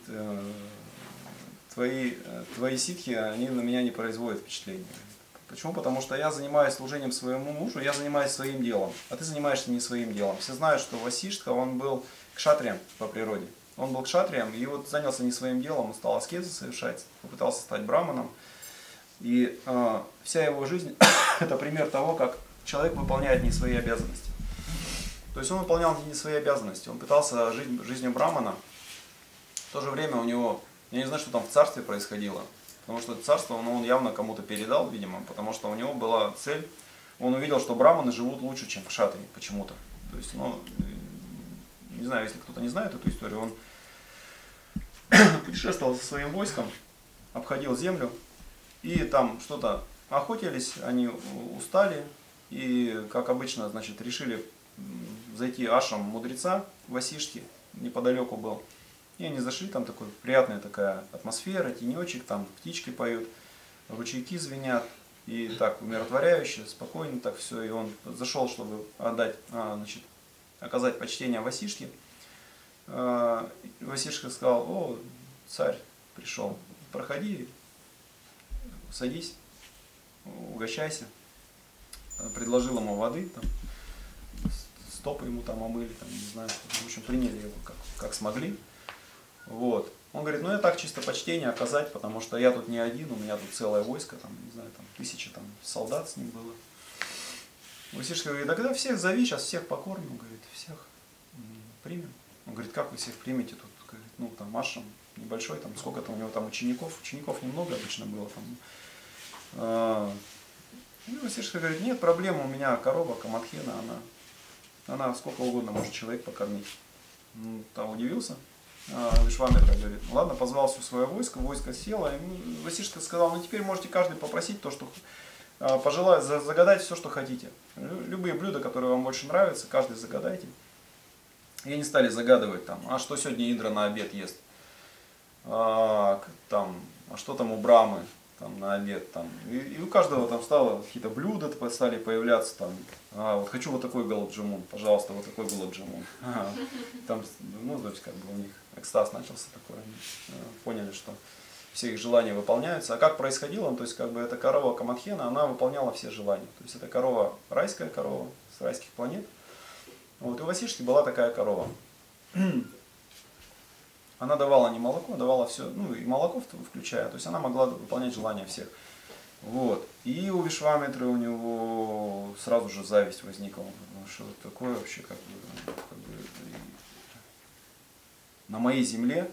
твои, твои ситхи, они на меня не производят впечатления. Почему? Потому что я занимаюсь служением своему мужу, я занимаюсь своим делом, а ты занимаешься не своим делом. Все знают, что Васиштха, он был кшатрием по природе. Он был кшатрием и вот занялся не своим делом, он стал аскезы совершать, попытался стать браманом. И э, вся его жизнь это пример того, как человек выполняет не свои обязанности. То есть он выполнял не свои обязанности, он пытался жить жизнью брамана. В то же время у него, я не знаю, что там в царстве происходило, потому что это царство ну, он явно кому-то передал, видимо, потому что у него была цель, он увидел, что браманы живут лучше, чем кшатрии почему-то. То есть, ну, не знаю, если кто-то не знает эту историю, он путешествовал со своим войском, обходил землю, и там что-то охотились, они устали, и, как обычно, значит, решили зайти ашрам мудреца Васиштхи, неподалеку был. И они зашли, там такой приятная такая атмосфера, тенечек, там птички поют, ручейки звенят, и так умиротворяюще, спокойно так все. И он зашел, чтобы отдать, а, значит, оказать почтение Васиштхе. А, Васиштха сказал: о, царь пришел, проходи, садись, угощайся. Предложил ему воды, там, стопы ему там омыли, там, не знаю, в общем, приняли его как, как смогли. Вот. Он говорит: ну я так чисто почтение оказать, потому что я тут не один, у меня тут целое войско, там, не знаю, там тысяча там, солдат с ним было. Васиштха говорит: да когда всех зови, сейчас всех покормим, он говорит, всех примем. Он говорит: как вы всех примете тут? Говорит, ну там ашрам небольшой, там сколько там у него там учеников, учеников немного обычно было там. А, и Васиштха говорит: нет проблем, у меня корова Камадхена, она, она сколько угодно может человек покормить. Ну, там удивился. Вишвамитра говорит: ну ладно, позвал все свое войско, войско село, и Васиштха сказал: ну теперь можете каждый попросить то, что пожелает, загадать все, что хотите. Любые блюда, которые вам больше нравятся, каждый загадайте. И они стали загадывать там: а что сегодня Индра на обед ест? А, там, а что там у Брамы? там, на обед. Там. И, и у каждого там стало какие-то блюда стали появляться. Там. А, вот хочу вот такой гулаб-джамун, пожалуйста, вот такой гулаб-джамун. Ага. Там, ну, то есть, как бы у них экстаз начался такой. Они поняли, что все их желания выполняются. А как происходило? То есть, как бы эта корова Камадхена, она выполняла все желания. То есть, это корова, райская корова с райских планет. Вот, и у Васишки была такая корова. Она давала не молоко, давала все, ну и молоко включая, то есть она могла выполнять желания всех. Вот. И у Вишвамитры у него сразу же зависть возникла. Ну, что это такое вообще, как бы, как бы, на моей земле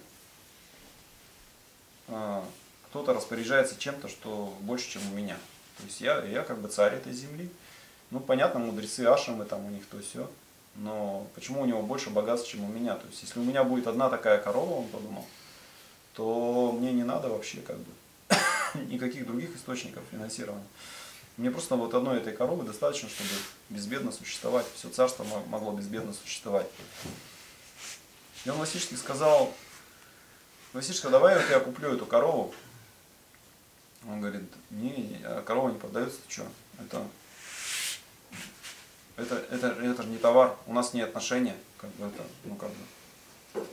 а, кто-то распоряжается чем-то, что больше, чем у меня. То есть я, я как бы царь этой земли. Ну, понятно, мудрецы ашрамы там у них то все. Но почему у него больше богатств, чем у меня? То есть, если у меня будет одна такая корова, он подумал, то мне не надо вообще как бы никаких других источников финансирования. Мне просто вот одной этой коровы достаточно, чтобы безбедно существовать. Все царство могло безбедно существовать. И он Васишке сказал: Васишка, давай я тебя куплю эту корову. Он говорит: не, не, корова не продается, ты что? Это... Это, это, это же не товар, у нас не отношения, как бы это, ну как бы.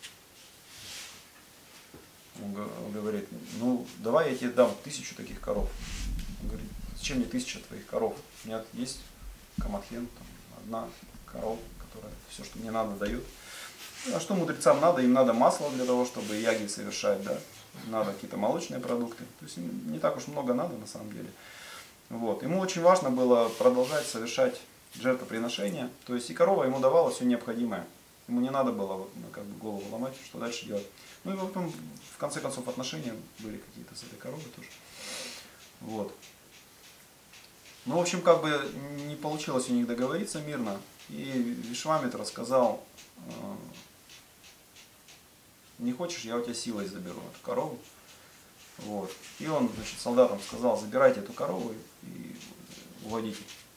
Он говорит: ну давай я тебе дам тысячу таких коров. Он говорит: зачем мне тысяча твоих коров? У меня есть Камадхен, там, одна корова, которая все, что мне надо, дает. А что мудрецам надо? Им надо масло для того, чтобы яги совершать, да. Надо какие-то молочные продукты. То есть им не так уж много надо на самом деле. Вот. Ему очень важно было продолжать совершать жертвоприношения, то есть и корова ему давала все необходимое. Ему не надо было вот, ну, как бы голову ломать, что дальше делать. Ну и потом, в конце концов, отношения были какие-то с этой коровой тоже. Вот. Ну, в общем, как бы не получилось у них договориться мирно. И Вишвамитра сказал: не хочешь, я у тебя силой заберу эту корову. Вот. И он, значит, солдатам сказал: забирайте эту корову и уводите.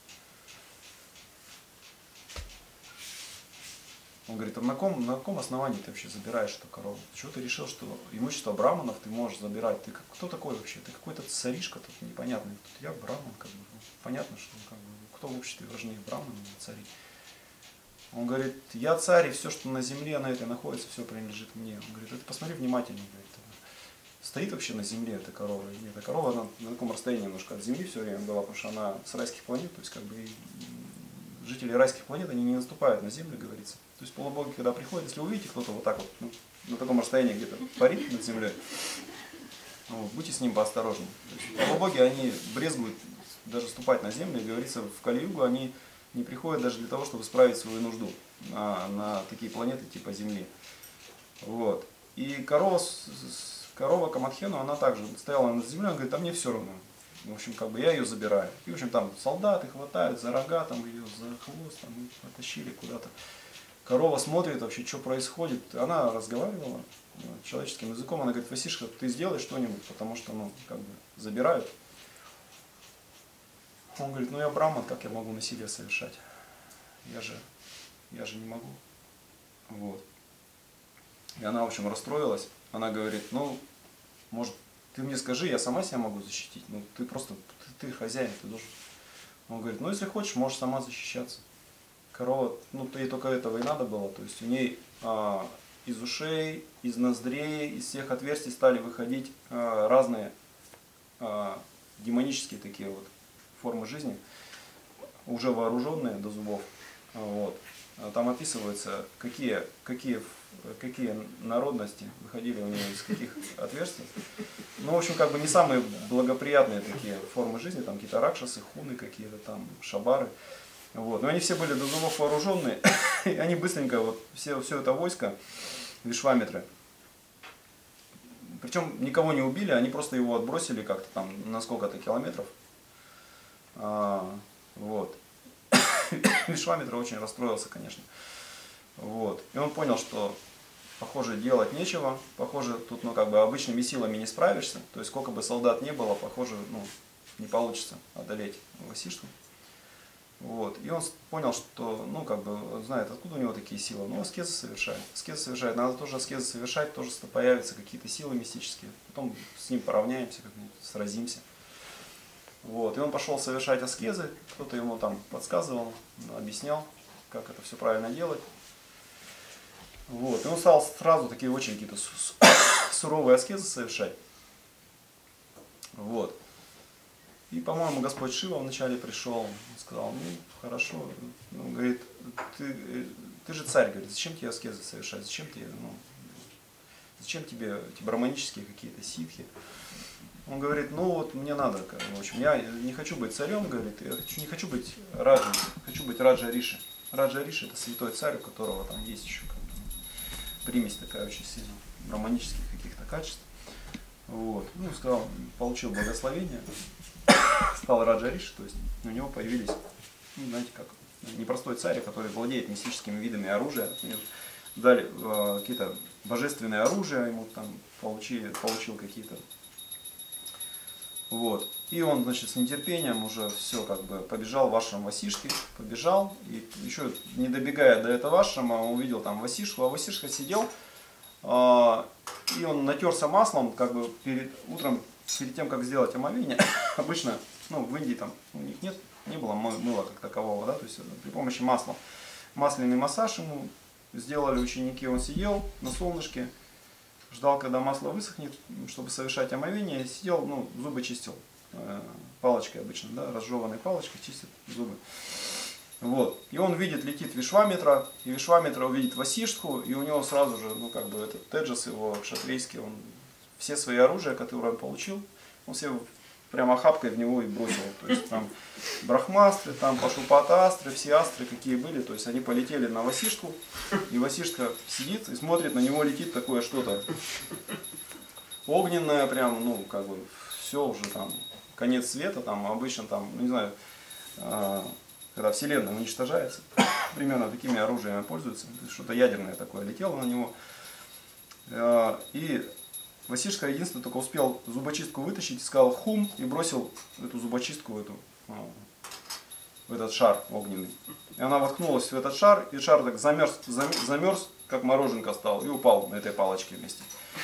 Он говорит: а на каком, на каком основании ты вообще забираешь эту корову? Чего ты решил, что имущество браманов ты можешь забирать? Ты кто такой вообще? Ты какой-то царишка тут непонятный. Тут я браман, как бы. Понятно, что как бы, кто в обществе важнее, браман или цари? Он говорит: я царь, и все, что на земле, на этой находится, все принадлежит мне. Он говорит: это посмотри внимательно. Говорит, стоит вообще на земле эта корова? Нет, эта корова она на таком расстоянии немножко от земли все время была, потому что она с райских планет, то есть как бы жители райских планет, они не наступают на землю, говорится. То есть полубоги, когда приходят, если увидите кто-то вот так вот, ну, на таком расстоянии где-то парит над землей, вот, будьте с ним поосторожны. Полубоги, они брезгуют даже ступать на землю, и говорится, в Кали-югу они не приходят даже для того, чтобы справить свою нужду на, на такие планеты типа Земли. Вот. И корова, корова Камадхену, она также стояла над землей, она говорит: а мне все равно. В общем, как бы я ее забираю. И, в общем, там солдаты хватают за рога, там ее за хвост, там, и потащили куда-то. Корова смотрит вообще, что происходит. Она разговаривала человеческим языком. Она говорит: Васишка, ты сделай что-нибудь, потому что, ну, как бы, забирают. Он говорит: ну я браман, как я могу насилие совершать? Я же, я же не могу. Вот. И она, в общем, расстроилась. Она говорит: ну, может, ты мне скажи, я сама себя могу защитить. Ну, ты просто, ты, ты хозяин, ты должен. Он говорит: ну, если хочешь, можешь сама защищаться. Корова, ну, ей только этого и надо было. То есть у ней а, из ушей, из ноздрей, из всех отверстий стали выходить а, разные а, демонические такие вот формы жизни, уже вооруженные до зубов. Вот. Там описывается, какие, какие, какие народности выходили у нее из каких отверстий. Ну, в общем, как бы не самые благоприятные такие формы жизни, там какие-то ракшасы, хуны какие-то, там шабары. Вот. Но они все были до зубов вооруженные, и они быстренько, вот все, все это войско Вишвамитры, причем никого не убили, они просто его отбросили как-то там на сколько-то километров. А, вот. Вишвамитра очень расстроился, конечно. Вот. И он понял, что, похоже, делать нечего, похоже, тут, ну, как бы обычными силами не справишься, то есть сколько бы солдат не было, похоже, ну, не получится одолеть Васиштху. Вот. И он понял, что, ну, как бы, знает, откуда у него такие силы. Ну, аскезы совершает. Аскезы совершает. Надо тоже аскезы совершать, тоже появятся какие-то силы мистические. Потом с ним поравняемся, как-нибудь сразимся. Вот. И он пошел совершать аскезы. Кто-то ему там подсказывал, объяснял, как это все правильно делать. Вот. И он стал сразу такие очень какие-то суровые аскезы совершать. Вот. И, по-моему, Господь Шива вначале пришел, он сказал, ну, хорошо, ну, говорит, ты, ты же царь, говорит, зачем тебе аскезы совершать, зачем тебе, ну, зачем тебе эти браманические какие-то ситхи? Он говорит, ну вот мне надо, в общем, я не хочу быть царем, говорит, я хочу, не хочу быть раджей, хочу быть Раджа Риши. Раджа Риши это святой царь, у которого там есть еще как бы, примесь такая очень сильно браманических каких-то качеств. Вот. Ну, сказал, получил благословение, стал Раджа Риши, то есть у него появились, ну, знаете, как непростой царь, который владеет мистическими видами оружия. Дали э, какие-то божественные оружия, ему там получили, получил какие-то. Вот. И он, значит, с нетерпением уже все как бы побежал в ашрам Васишки, побежал, и еще не добегая до этого ашрама, он увидел там Васишку, а Васишка сидел, э, и он натерся маслом, как бы перед утром, перед тем, как сделать омовение. Обычно, ну, в Индии там у них нет, не было мыла как такового, да, то есть при помощи масла. Масляный массаж ему сделали ученики, он сидел на солнышке, ждал, когда масло высохнет, чтобы совершать омовение, сидел, ну, зубы чистил, э, палочкой обычно, да, разжеванной палочкой чистит зубы. Вот. И он видит, летит Вишвамитра, и Вишвамитра увидит Васиштху, и у него сразу же, ну, как бы, этот теджас его кшатрийский, он все свои оружия, которые он получил, он все прямо охапкой в него и бросил. То есть там брахмастры, там пашупата-астры, все астры какие были, то есть они полетели на Васиштху, и Васиштха сидит и смотрит, на него летит такое что-то огненное, прям, ну, как бы, все уже там, конец света, там, обычно там, ну, не знаю, когда Вселенная уничтожается, примерно такими оружиями пользуются, что-то ядерное такое летело на него. И Васиштха единственное только успел зубочистку вытащить, сказал хум и бросил эту зубочистку в, эту, в этот шар огненный. И она воткнулась в этот шар, и шар так замерз, замерз, как мороженка стал, и упал на этой палочке вместе.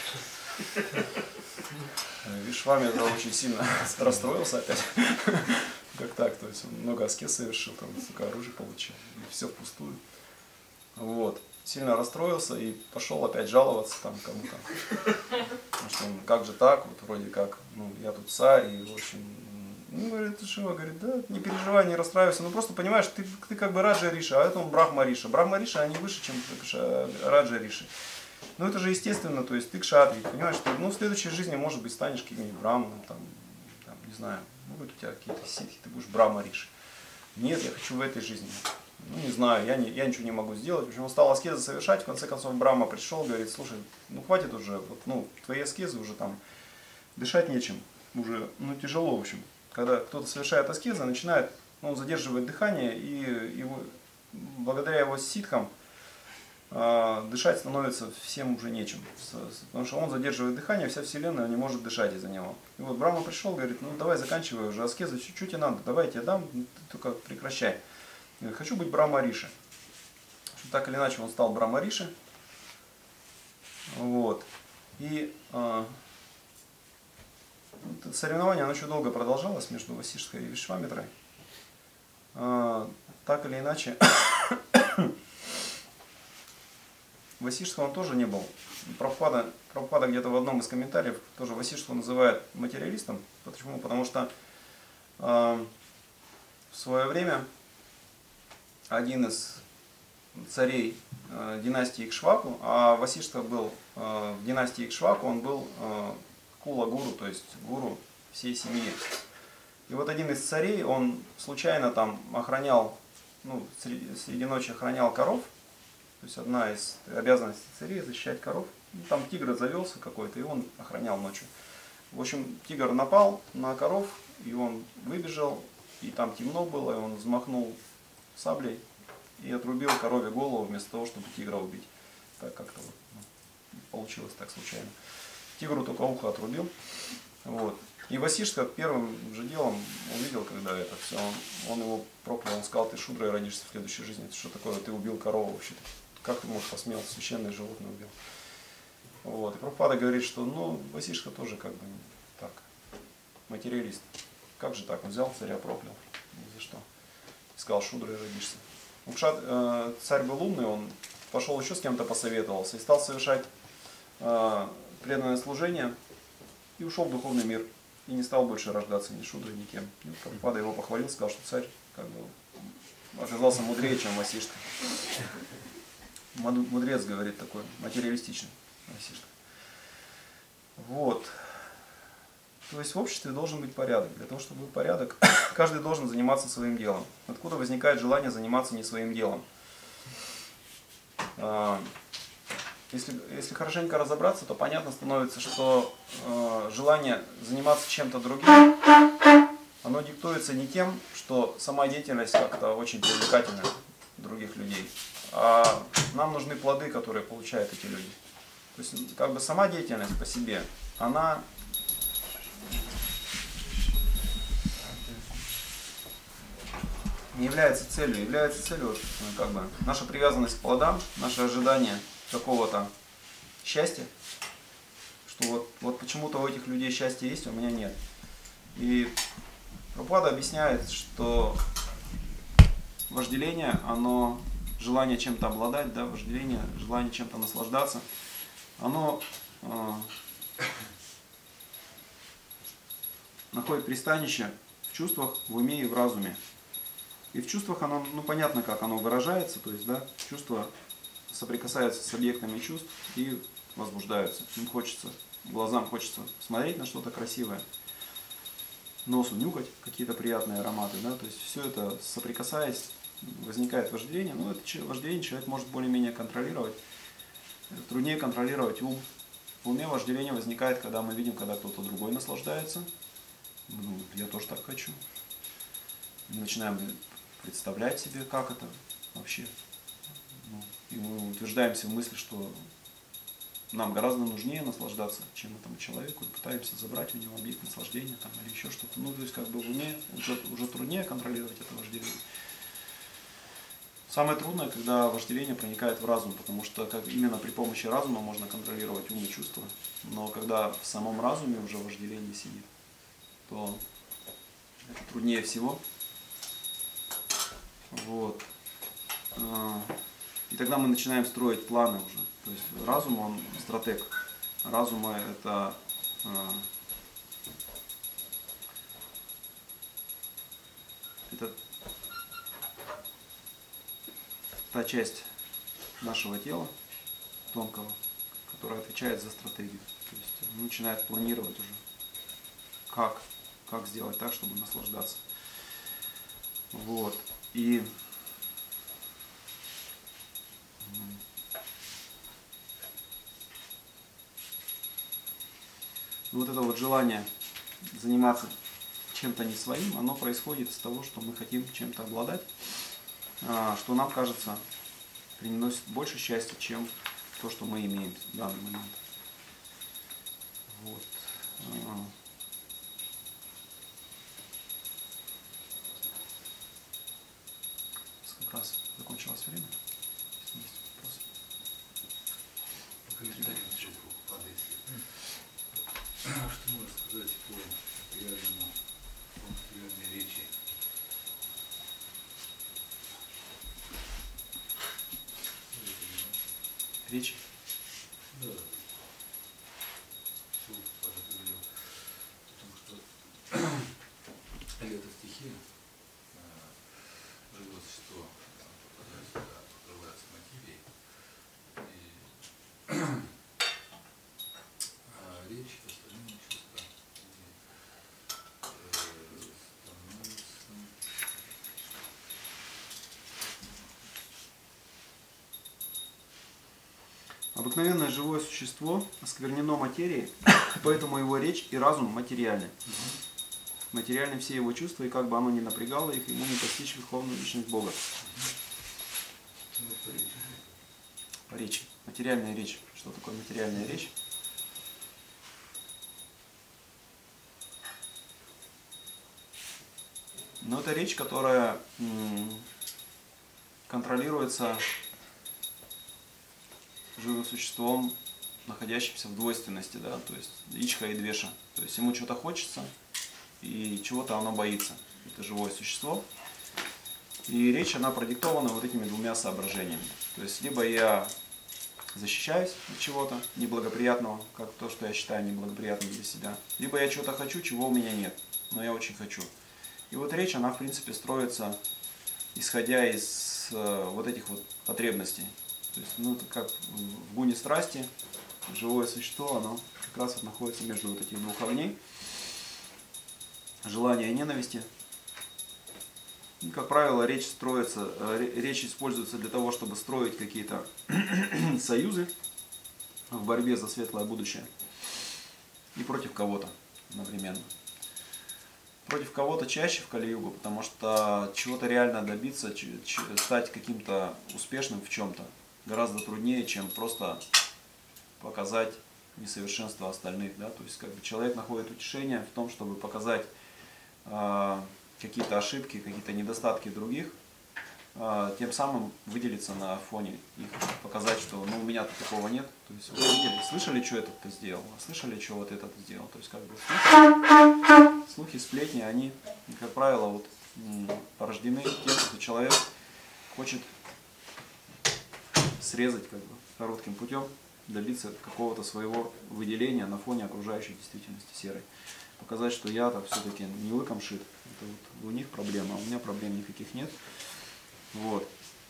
Вишвамитра очень сильно расстроился опять. Как так, то есть он много аскез совершил, там, сука, оружие получил, и все впустую. Вот. Сильно расстроился и пошел опять жаловаться там кому-то. Потому что он, как же так, вот вроде как, ну, я тут царь, и в общем, ну, говорит, ты что, говорит, да, не переживай, не расстраивайся, ну просто понимаешь, ты, ты как бы Раджа Риша, а это он Брахма Риша. Брахма Риша, они выше, чем Раджа Риши. Ну это же естественно, то есть ты кшатри, понимаешь, что, ну, в следующей жизни, может быть, станешь каким-нибудь браманом, там, там, не знаю, будут у тебя какие-то ситхи, ты будешь Брахма Риши. Нет, я хочу в этой жизни. Ну, не знаю, я, не, я ничего не могу сделать. В общем, он стал аскезы совершать, в конце концов Брахма пришел, говорит, слушай, ну хватит уже, вот, ну, твои аскезы уже там, дышать нечем, уже, ну, тяжело, в общем. Когда кто-то совершает аскезы, начинает, ну, он задерживает дыхание, и его, благодаря его ситхам э, дышать становится всем уже нечем. Потому что он задерживает дыхание, вся Вселенная не может дышать из-за него. И вот Брахма пришел, говорит, ну, давай заканчивай уже аскезы, чуть-чуть тебе надо, давай я тебе дам, ты только прекращай. Хочу быть Брахма Риши. Так или иначе он стал Брахма Риши. Вот. И э, соревнование оно еще долго продолжалось между Васиштхой и Вишвамитрой. Э, так или иначе, Васиштха он тоже не был. Прабхупада, Прабхупада где-то в одном из комментариев тоже Васиштху называет материалистом. Почему? Потому что э, в свое время один из царей э, династии Икшваку, а Васиштха был э, в династии Икшваку, он был э, кула-гуру, то есть гуру всей семьи. И вот один из царей, он случайно там охранял, ну, среди, среди ночи охранял коров, то есть одна из обязанностей царей защищать коров. Ну, там тигр завелся какой-то, и он охранял ночью. В общем, тигр напал на коров, и он выбежал, и там темно было, и он взмахнул саблей и отрубил корове голову вместо того, чтобы тигра убить. Так как-то вот, ну, получилось так случайно. Тигру только ухо отрубил. Вот. И Васиштха первым же делом увидел, когда это все, он, он его проклял, он сказал, ты шудрой родишься в следующей жизни. Это что такое? Ты убил корову вообще-то. Как ты, можешь, посмел, священное животное убил? Вот. И Прабхупада говорит, что ну, Васиштха тоже как бы так, материалист. Как же так? Он взял царя, проклял. Ни за что. И сказал, шудрой родишься. Укшат, э, царь был умный, он пошел еще с кем-то посоветовался и стал совершать э, преданное служение и ушел в духовный мир. И не стал больше рождаться ни шудрой, ни кем. И Прабхупада его похвалил, сказал, что царь как бы оказался мудрее, чем Васиштха. Мудрец, говорит, такой материалистичный Васиштха. Вот. То есть в обществе должен быть порядок. Для того, чтобы был порядок, каждый должен заниматься своим делом. Откуда возникает желание заниматься не своим делом? Если, если хорошенько разобраться, то понятно становится, что э, желание заниматься чем-то другим, оно диктуется не тем, что сама деятельность как-то очень привлекательна других людей, а нам нужны плоды, которые получают эти люди. То есть как бы сама деятельность по себе, она не является целью, является целью как бы наша привязанность к плодам, наше ожидание какого-то счастья, что вот, вот почему-то у этих людей счастье есть, а у меня нет. И Прабхупада объясняет, что вожделение, оно, желание чем-то обладать, да, вожделение, желание чем-то наслаждаться, оно э, находит пристанище в чувствах, в уме и в разуме. И в чувствах оно, ну понятно, как оно выражается, то есть, да, чувства соприкасаются с объектами чувств и возбуждаются. Им хочется, глазам хочется смотреть на что-то красивое, носу нюхать какие-то приятные ароматы, да, то есть все это соприкасаясь, возникает вожделение. Ну, это вожделение человек может более-менее контролировать. Труднее контролировать ум. В уме вожделение возникает, когда мы видим, когда кто-то другой наслаждается. Ну, я тоже так хочу. Мы начинаем представлять себе, как это вообще. Ну, и мы утверждаемся в мысли, что нам гораздо нужнее наслаждаться, чем этому человеку, и пытаемся забрать у него объект наслаждения там, или еще что-то. Ну, то есть как бы в уме уже, уже труднее контролировать это вожделение. Самое трудное, когда вожделение проникает в разум, потому что как именно при помощи разума можно контролировать ум и чувства. Но когда в самом разуме уже вожделение сидит, то это труднее всего. Вот. И тогда мы начинаем строить планы уже. То есть разум, он стратег. Разум это это та часть нашего тела тонкого, которая отвечает за стратегию. То есть он начинает планировать уже, как, как сделать так, чтобы наслаждаться. Вот. И вот это вот желание заниматься чем-то не своим, оно происходит из того, что мы хотим чем-то обладать, что нам кажется приносит больше счастья, чем то, что мы имеем в данный момент. Вот. Как раз закончилось время. Если есть вопросы. Что можно сказать по материальному, по материальной речи? Речи? Да. Что Павел говорил? Потому что эта стихия живет, что открывается материя. И а речь остальные чувства становятся. Обыкновенное живое существо осквернено материей, поэтому его речь и разум материальны. Материальны все его чувства, и как бы оно ни напрягало их, ему не постичь верховную личность Бога. По речи. Материальная речь. Что такое материальная речь? Но это речь, которая контролируется живым существом, находящимся в двойственности, да, то есть ичха и двеша. То есть ему что-то хочется и чего-то оно боится. Это живое существо. И речь, она продиктована вот этими двумя соображениями. То есть либо я защищаюсь от чего-то неблагоприятного, как то, что я считаю неблагоприятным для себя, либо я чего-то хочу, чего у меня нет, но я очень хочу. И вот речь, она в принципе строится, исходя из э, вот этих вот потребностей. То есть, ну, это как в гуне страсти, живое существо, оно как раз вот находится между вот этих двух огней, желания и ненависти. И, как правило, речь строится, речь используется для того, чтобы строить какие-то союзы в борьбе за светлое будущее и против кого-то одновременно. Против кого-то чаще в Кали-югу, потому что чего-то реально добиться, стать каким-то успешным в чем-то гораздо труднее, чем просто показать несовершенство остальных. Да? То есть как бы человек находит утешение в том, чтобы показать э, какие-то ошибки, какие-то недостатки других, э, тем самым выделиться на фоне их, показать, что ну, у меня такого нет. То есть вы видели, слышали, что этот-то сделал, а слышали, что вот этот сделал. То есть как бы слухи, слухи, сплетни, они, как правило, вот, порождены тем, что человек хочет срезать как бы коротким путем, добиться какого-то своего выделения на фоне окружающей действительности серой. Показать, что я-то все-таки не лыком шит, это вот у них проблема, а у меня проблем никаких нет. Вот.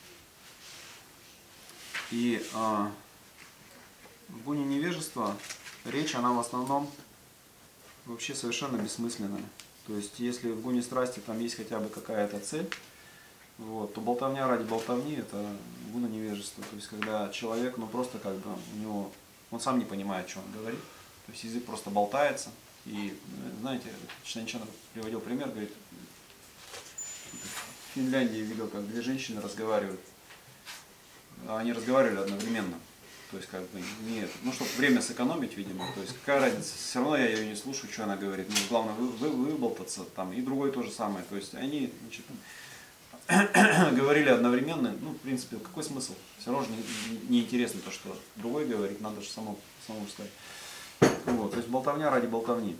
И а, в гуне невежества речь, она в основном вообще совершенно бессмысленная. То есть, если в гуне страсти там есть хотя бы какая-то цель, вот, то болтовня ради болтовни — это гуна невежества. То есть, когда человек, ну просто как бы у него, он сам не понимает, что он говорит. То есть, язык просто болтается. И, знаете, Читанчана приводил пример, говорит, в Финляндии видел, как две женщины разговаривают. Они разговаривали одновременно. То есть, как бы, не, ну, чтобы время сэкономить, видимо. То есть, какая разница, все равно я ее не слушаю, что она говорит. Ну, главное, вы, вы, выболтаться там. И другой то же самое. То есть, они, значит, говорили одновременно, ну, в принципе, какой смысл? Все равно же неинтересно не то, что другой говорит, надо же самому, самому сказать. Вот, то есть болтовня ради болтовни.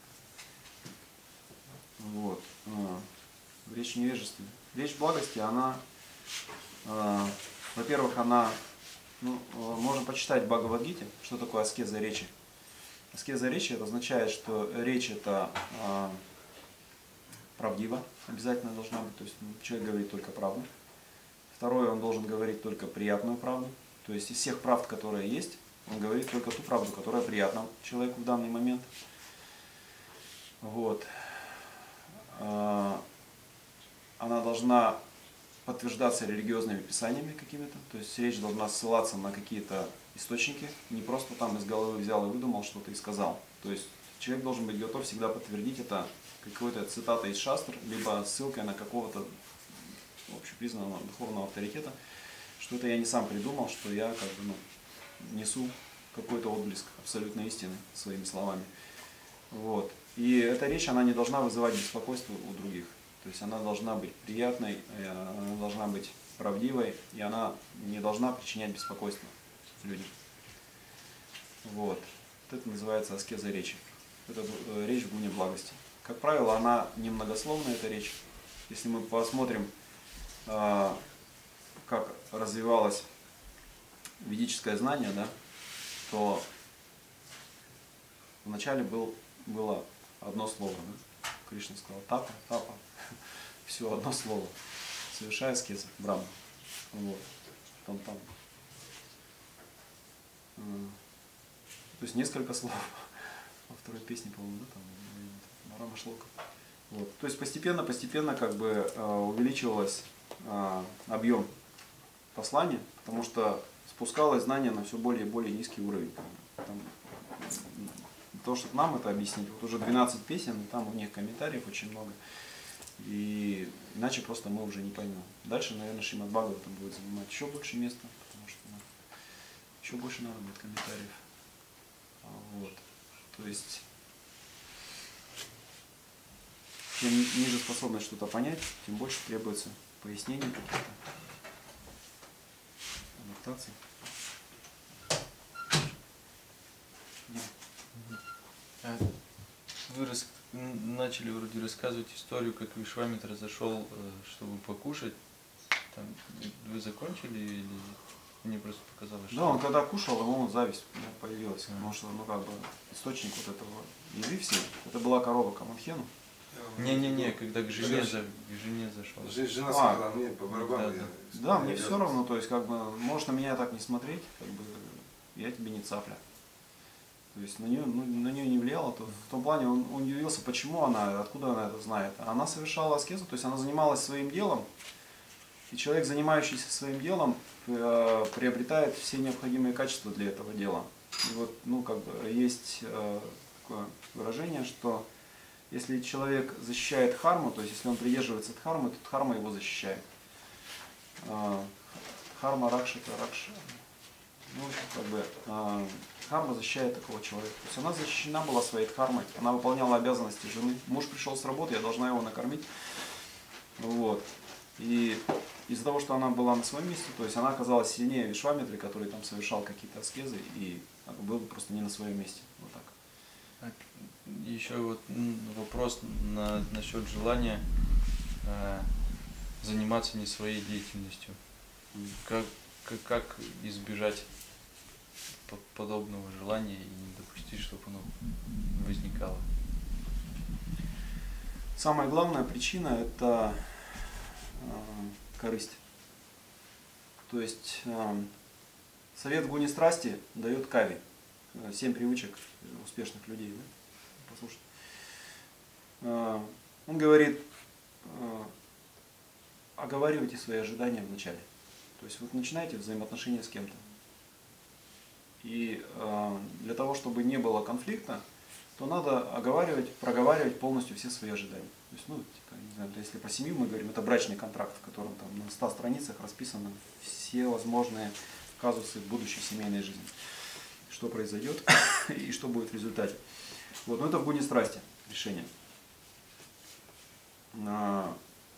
Вот. Речь невежества. Речь благости, она, э, во-первых, она, ну, можно почитать в Бхагавад-гите, что такое аскеза речи. Аскеза речи, это означает, что речь это э, правдиво, обязательно должна быть, то есть человек говорит только правду. Второе, он должен говорить только приятную правду, то есть из всех правд, которые есть, он говорит только ту правду, которая приятна человеку в данный момент. Вот. Она должна подтверждаться религиозными писаниями какими-то, то есть речь должна ссылаться на какие-то источники, не просто там из головы взял и выдумал что-то и сказал. То есть человек должен быть готов всегда подтвердить это какой-то цитатой из шастр, либо ссылкой на какого-то общепризнанного духовного авторитета, что это я не сам придумал, что я как бы, ну, несу какой-то отблеск абсолютной истины своими словами. Вот. И эта речь, она не должна вызывать беспокойство у других. То есть она должна быть приятной, она должна быть правдивой, и она не должна причинять беспокойство людям. Вот. Вот это называется аскеза речи. Это речь в гуне благости. Как правило, она немногословная, эта речь. Если мы посмотрим, как развивалось ведическое знание, да, то вначале был, было одно слово. Да? Кришна сказал тапа, тапа. Все, одно слово. Совершая аскезу, брахма. Вот. Там, там. То есть несколько слов. Во второй песне, по-моему, да, там Марама Шлока. Вот. То есть постепенно, постепенно как бы увеличивалось объем послания, потому что спускалось знание на все более и более низкий уровень. Там, для того, чтобы нам это объяснить, вот уже двенадцать песен, и там у них комментариев очень много. И иначе просто мы уже не поймем. Дальше, наверное, Шримад Бхагаватам будет занимать еще больше места, потому что ну, еще больше надо будет комментариев. Вот. То есть чем ниже способность что-то понять, тем больше требуется пояснений каких-то, адаптаций. А Вы рас... н- начали вроде рассказывать историю, как Вишвамитра зашел, э, чтобы покушать. Там вы закончили или мне просто показалось, что... Да, он когда кушал, ему зависть появилась, Мгм. потому что, ну, как бы, источник вот этого еды всей, это была корова Камахену. Не-не-не, когда к жене, за... к жене зашел. Жена жена А. сказала мне по барабану. Да, я- Да, я мне обязан. все равно, то есть, как бы, можешь на меня так не смотреть, как бы, я тебе не цапля. То есть на нее, ну, на нее не влияло, то в том плане он, он удивился, почему она, откуда она это знает. Она совершала аскезу, то есть она занималась своим делом, и человек, занимающийся своим делом, э, приобретает все необходимые качества для этого дела. И вот, ну, как бы, есть э, такое выражение, что если человек защищает дхарму, то есть если он придерживается дхармы, то дхарма его защищает. Э, Дхарма ракшита ракша. Ну, как бы, э, дхарма защищает такого человека. То есть она защищена была своей дхармой, она выполняла обязанности жены. Муж пришел с работы, я должна его накормить. Вот. И из-за того, что она была на своем месте, то есть она оказалась сильнее Вишвамитры, который там совершал какие-то аскезы и был просто не на своем месте. Вот так. А еще вот м, вопрос на, насчет желания э, заниматься не своей деятельностью. Как, как, как избежать по- подобного желания и не допустить, чтобы оно возникало? Самая главная причина – это э, корысть. То есть э, совет в гуне страсти дает Кави. Э, Семь привычек успешных людей. Да? Послушайте. Э, он говорит, э, оговаривайте свои ожидания вначале. То есть вы начинаете взаимоотношения с кем-то. И э, для того, чтобы не было конфликта, то надо оговаривать, проговаривать полностью все свои ожидания. То есть, ну, типа, не знаю, если про семью мы говорим, это брачный контракт, в котором там на ста страницах расписаны все возможные казусы будущей семейной жизни. Что произойдет и что будет в результате. Вот, но это в гуне страсти решение. В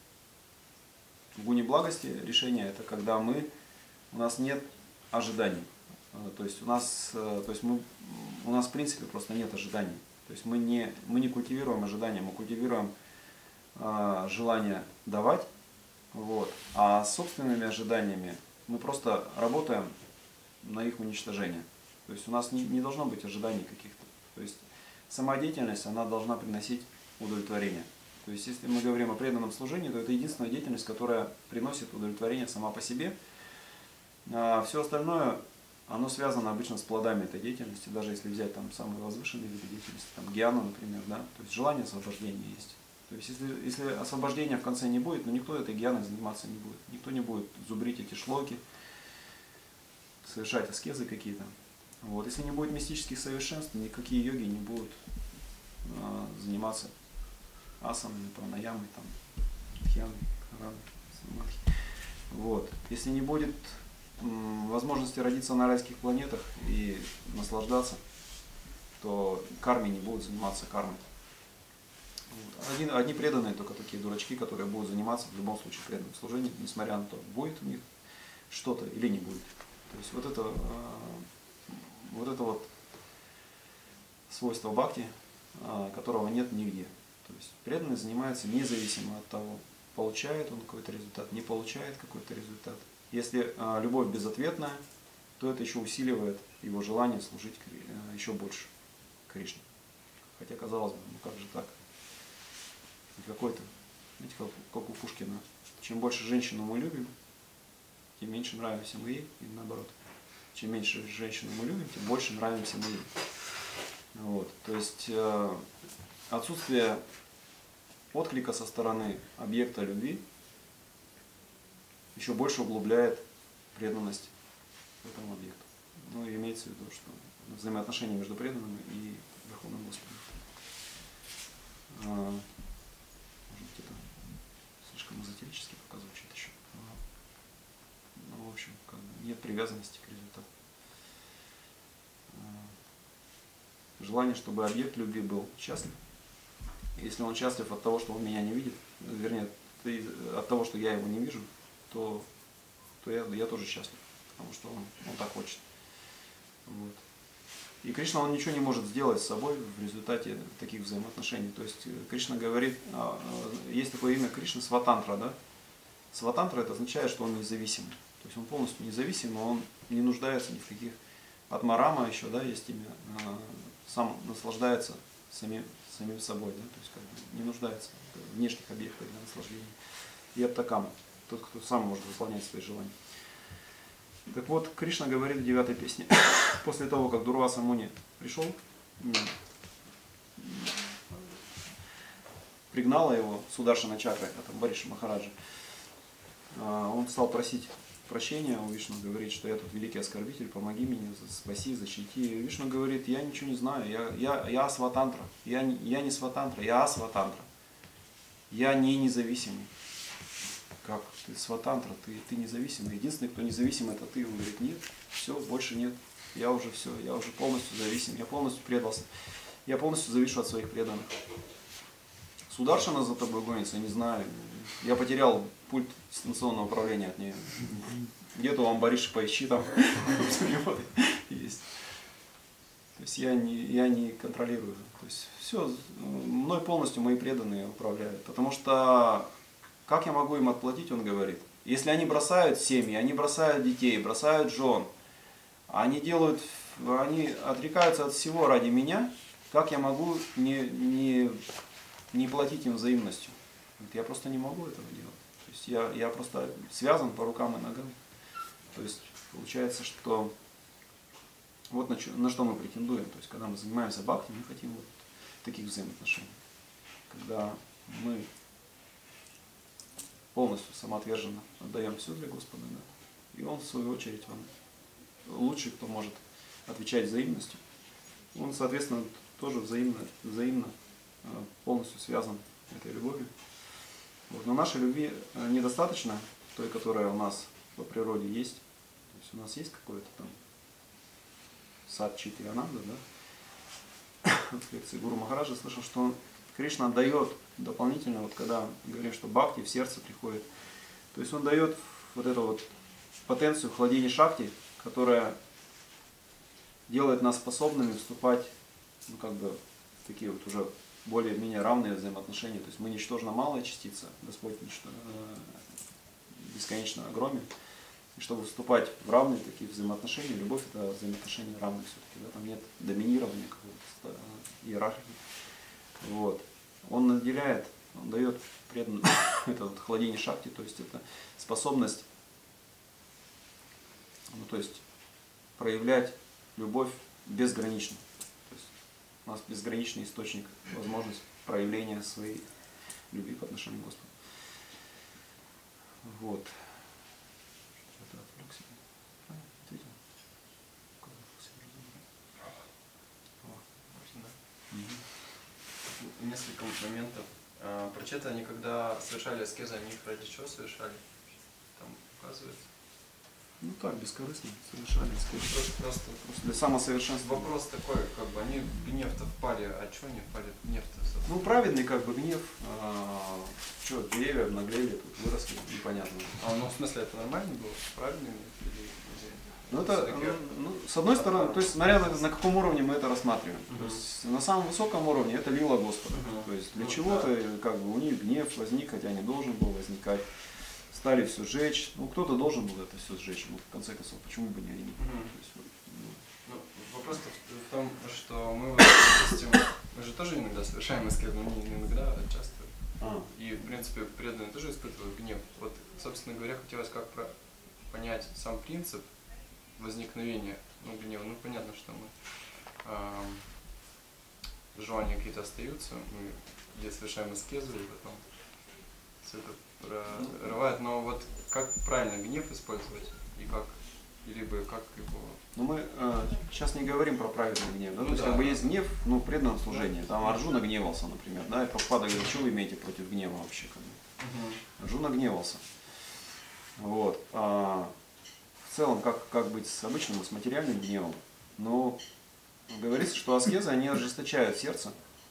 гуне благости решение это когда мы, у нас нет ожиданий. То есть у нас, то есть мы, у нас в принципе просто нет ожиданий. То есть мы не, мы не культивируем ожидания, мы культивируем э, желание давать, вот, а с собственными ожиданиями мы просто работаем на их уничтожение. То есть у нас не, не должно быть ожиданий каких-то. То есть сама деятельность, она должна приносить удовлетворение. То есть если мы говорим о преданном служении, то это единственная деятельность, которая приносит удовлетворение сама по себе. А все остальное, оно связано обычно с плодами этой деятельности, даже если взять там самые возвышенные виды деятельности, там гьяну, например, да, то есть желание освобождения есть. То есть если, если освобождения в конце не будет, но никто этой гьяной заниматься не будет. Никто не будет зубрить эти шлоки, совершать аскезы какие-то. Вот. Если не будет мистических совершенств, никакие йоги не будут а, заниматься асанами, пранаямой, там, дхьяной, хараной, самадхи. Вот. Если не будет м, возможности родиться на райских планетах и наслаждаться, то карме не будут заниматься кармой. Вот. Один, одни преданные только такие дурачки, которые будут заниматься в любом случае преданным служением, несмотря на то, будет у них что-то или не будет. То есть вот это, э, вот это вот свойство бхакти, э, которого нет нигде. То есть преданный занимается независимо от того, получает он какой-то результат, не получает какой-то результат. Если э, любовь безответная, то это еще усиливает его желание служить э, еще больше Кришне. Хотя, казалось бы, ну как же так? Какой-то, знаете, как, как у Пушкина, чем больше женщину мы любим, тем меньше нравимся мы ей, и наоборот. Чем меньше женщину мы любим, тем больше нравимся мы ей. Вот. То есть э, отсутствие отклика со стороны объекта любви еще больше углубляет преданность этому объекту. Ну и имеется в виду, что взаимоотношения между преданными и Верховным Господом. А, может быть, это слишком эзотерически пока звучит еще. Но, в общем, как бы нет привязанности к результату. А, желание, чтобы объект любви был счастлив, Если он счастлив от того, что он меня не видит, вернее, от того, что я его не вижу, то, то я, я тоже счастлив, потому что он, он так хочет. Вот. И Кришна, он ничего не может сделать с собой в результате таких взаимоотношений. То есть Кришна говорит, есть такое имя Кришна Сватантра, да? Сватантра это означает, что он независимый. То есть он полностью независимый, он не нуждается ни в каких. Атмарама еще, да, есть имя, сам наслаждается самим, самим собой, да? То есть как бы не нуждается в внешних объектах для наслаждения. И Аптакама, тот, кто сам может выполнять свои желания. Так вот, Кришна говорит в девятой песне, после того, как Дурваса Муни пришел, пригнала его Сударшана Чакра, это Бариша Махараджа, он стал просить прощения у Вишну, говорит, что я тут великий оскорбитель, помоги мне, спаси, защити. И Вишну говорит, я ничего не знаю, я, я, я Сватантра, я, я не Сватантра, я Асватантра, я не независимый. Как? Ты Сватантра, ты, ты независимый. Единственный, кто независим, это ты. Он говорит, нет, все, больше нет. Я уже все, я уже полностью зависим, я полностью предался. Я полностью завишу от своих преданных. Сударшана за тобой гонится, не знаю. Я потерял пульт дистанционного управления от нее. Где-то у Амбариши поищи, там есть. То есть я не, я не контролирую. То есть все, мной полностью мои преданные управляют. Потому что как я могу им отплатить, он говорит. Если они бросают семьи, они бросают детей, бросают жен, они делают, они отрекаются от всего ради меня, как я могу не, не, не платить им взаимностью? Я просто не могу этого делать. То есть я, я просто связан по рукам и ногам. То есть получается, что вот на, на что мы претендуем. То есть когда мы занимаемся бхакти, мы хотим вот таких взаимоотношений. Когда мы полностью самоотверженно отдаем все для Господа, да? И Он в свою очередь, Он лучший, кто может отвечать взаимностью. Он, соответственно, тоже взаимно, взаимно полностью связан этой любовью. Вот. Но нашей любви недостаточно, той, которая у нас по природе есть. То есть у нас есть какой-то там сад Чити Ананда, да? В лекции Гуру Махараджа слышал, что Кришна дает дополнительно, вот когда говорим, что бхакти в сердце приходит, то есть он дает вот эту вот потенцию хладини шакти, которая делает нас способными вступать, ну, как бы, в такие вот уже более-менее равные взаимоотношения. То есть мы ничтожно малая частица, Господь ничто, бесконечно огромен. И чтобы вступать в равные такие взаимоотношения, любовь это взаимоотношения равные все-таки, да? Там нет доминирования какого-то, иерархии. Вот. Он наделяет, он дает преданным это вот хладини шакти, то есть это способность, ну, то есть проявлять любовь безгранично. То есть у нас безграничный источник, возможность проявления своей любви по отношению к Господу. Вот. Что-то отвлекся. Ответил? Несколько моментов. А, прочеты, они когда совершали аскезы, они их ради чего совершали? Там указывается. Ну так, бескорыстно совершали аскезы. Просто, просто, просто для самосовершенствования. Вопрос такой, как бы они в гнев-то впали, а что они впали в гнев-то? Ну праведный как бы гнев, а, что, деревья обнаглели, тут выросли, непонятно. А, ну в смысле это нормально было? Правильный гнев? Или... Ну, это, ну, с одной стороны, то есть смотря на, на каком уровне мы это рассматриваем. Uh-huh. То есть на самом высоком уровне это лила Господа. Uh-huh. То есть для ну, чего-то да. как бы у них гнев возник, хотя не должен был возникать. Стали все сжечь. Ну кто-то должен был это все сжечь. Ну, в конце концов, почему бы не они? Uh-huh. То есть, ну. Ну, вопрос в том, что мы, допустим, мы же тоже иногда совершаем аскезы, но не иногда, а часто. Uh-huh. И в принципе преданные тоже испытывают гнев. Вот, собственно говоря, хотелось как про понять сам принцип возникновение, ну, гнева, ну, понятно, что мы э, желания какие-то остаются, мы где совершаем аскезу, и потом все это прорывает, но вот как правильно гнев использовать, и как, либо как его... Ну, мы э, сейчас не говорим про праведный гнев, да, ну, то есть, да. как бы есть гнев, ну, в преданном служении, там Арджуна гневался, например, да, и Прабхупада говорит, что вы имеете против гнева вообще, как бы? Угу. Арджуна гневался, вот, а, в целом, как, как быть с обычным, с материальным гневом. Но говорится, что аскезы, они ожесточают сердце.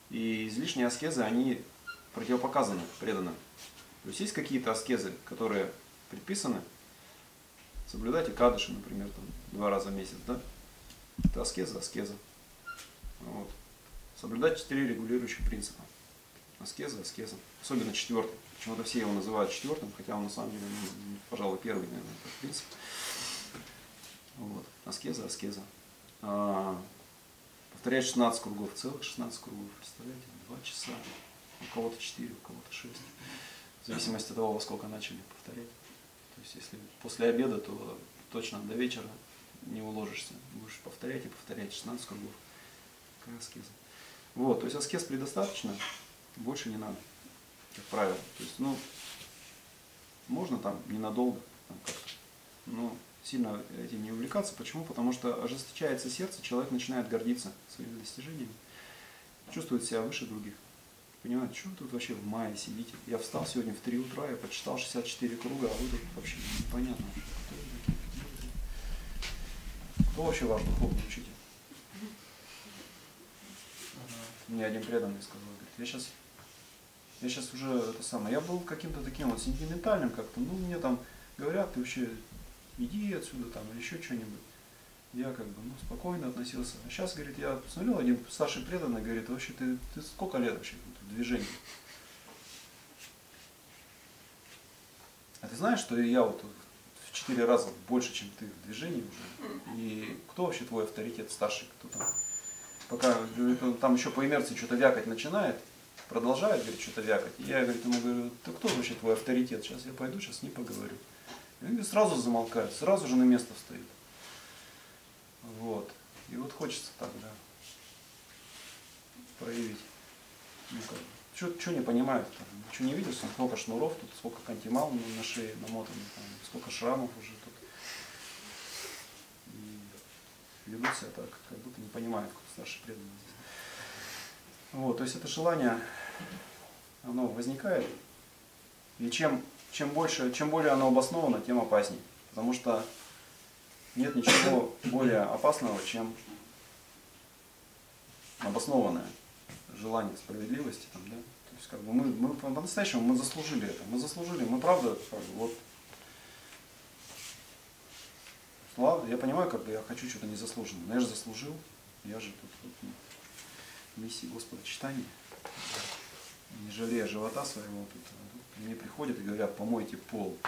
И излишние аскезы, они противопоказаны преданным. То есть есть какие-то аскезы, которые предписаны. Соблюдать экадыши, например, там, два раза в месяц, да? Это аскеза, аскеза. Вот. Соблюдать четыре регулирующих принципа. Аскеза, аскеза. Особенно четвертый. Почему-то все его называют четвертым, хотя он на самом деле, ну, пожалуй, первый, наверное, этот принцип. Вот. Аскеза, аскеза. А, повторять шестнадцать кругов, целых шестнадцать кругов. Представляете, два часа. У кого-то четыре, у кого-то шесть. В зависимости от того, во сколько начали повторять. То есть, если после обеда, то точно до вечера не уложишься. Будешь повторять и повторять шестнадцать кругов. Какая аскеза. Вот, то есть аскез предостаточно, больше не надо, как правило. То есть, ну, можно там ненадолго, там как-то, но сильно этим не увлекаться. Почему? Потому что ожесточается сердце, человек начинает гордиться своими достижениями, чувствует себя выше других. Понимаете, что вы тут вообще в мае сидите? Я встал сегодня в три утра, я почитал шестьдесят четыре круга, а вы тут вообще непонятно. Кто вообще ваш духовный учитель? Мне один преданный сказал, говорит, я сейчас, я сейчас уже это самое, я был каким-то таким вот сентиментальным как-то, ну мне там говорят, ты вообще иди отсюда там или еще что-нибудь. Я как бы ну, спокойно относился. А сейчас, говорит, я посмотрел, один старший преданный говорит, вообще ты, ты сколько лет вообще в движении? А ты знаешь, что я вот в четыре раза больше, чем ты в движении уже? И кто вообще твой авторитет старший? Кто там? Пока говорит, там еще по инерции что-то вякать начинает, продолжает, говорит, что-то вякать. И я, говорит, ему говорю, ты кто вообще твой авторитет? Сейчас я пойду, сейчас не поговорю. И он сразу замолкает, сразу же на место встает. Вот. И вот хочется так, да, проявить. Ну, как, что не понимают, там, ничего не видел, сколько шнуров тут, сколько кантимал на шее намотано, там, сколько шрамов уже тут. И ведут себя так, как будто не понимают, кто старший преданный. Вот, то есть это желание, оно возникает. И чем, чем больше, чем более оно обосновано, тем опаснее. Потому что нет ничего более опасного, чем обоснованное желание справедливости. Там, да? То есть, как бы мы, мы по-настоящему мы заслужили это. Мы заслужили, мы правда, как бы, вот, ладно, я понимаю, как бы я хочу что-то незаслуженное, но я же заслужил, я же тут, тут ну, миссии Господа читания, не жалея живота своего, тут, тут мне приходят и говорят, помойте пол.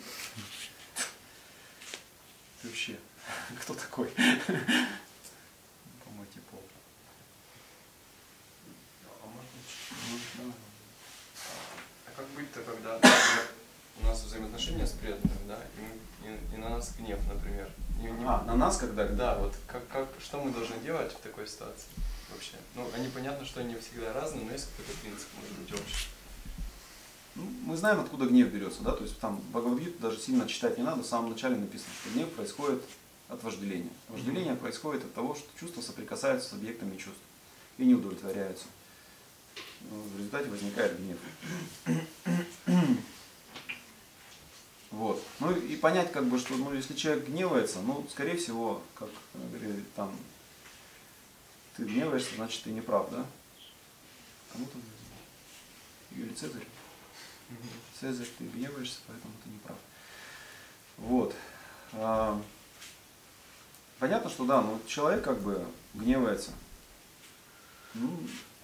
Ты вообще, кто такой? Помойте пол. А можно? Ну, да. А как быть-то, когда например, у нас взаимоотношения с преданным, да, и, и, и на нас гнев, например. И, не, А, на нас когда? Да, вот как, как, что мы должны делать в такой ситуации вообще? Ну, они понятно, что они всегда разные, но есть какой-то принцип, может быть, общий. Ну, мы знаем, откуда гнев берется, да, то есть там Бхагавад-гиту даже сильно читать не надо, в самом начале написано, что гнев происходит от вожделения. Вожделение происходит от того, что чувства соприкасаются с объектами чувств и не удовлетворяются. В результате возникает гнев. Вот. Ну и понять, как бы, что ну, если человек гневается, ну, скорее всего, как говорили, там, ты гневаешься, значит, ты не прав, да? Кому-то Юлий Цезарь. Цезарь, ты гневаешься, поэтому ты не прав. Вот. Понятно, что да, но человек как бы гневается. Ну,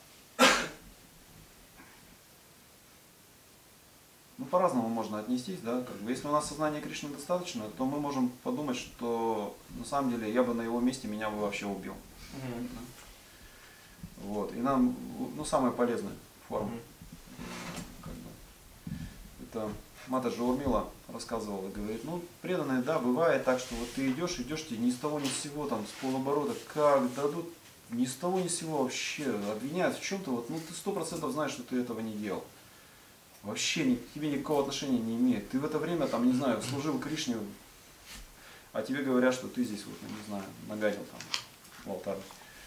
ну по-разному можно отнестись, да. Как бы, если у нас сознания Кришны достаточно, то мы можем подумать, что на самом деле я бы на его месте меня бы вообще убил. Mm-hmm. Да? Вот. И нам, ну, самая полезная форма. Mm-hmm. Как бы, это Матаджи Урмила рассказывала, говорит, ну, преданные, да, бывает так, что вот ты идешь, идешь, тебе ни с того ни с сего, там, с полоборота, как дадут, ни с того ни с сего вообще обвиняют в чем-то, вот, ну, ты сто процентов знаешь, что ты этого не делал. Вообще ни, к тебе никакого отношения не имеет. Ты в это время, там, не знаю, служил Кришне, а тебе говорят, что ты здесь, вот, не знаю, нагадил там в алтарь.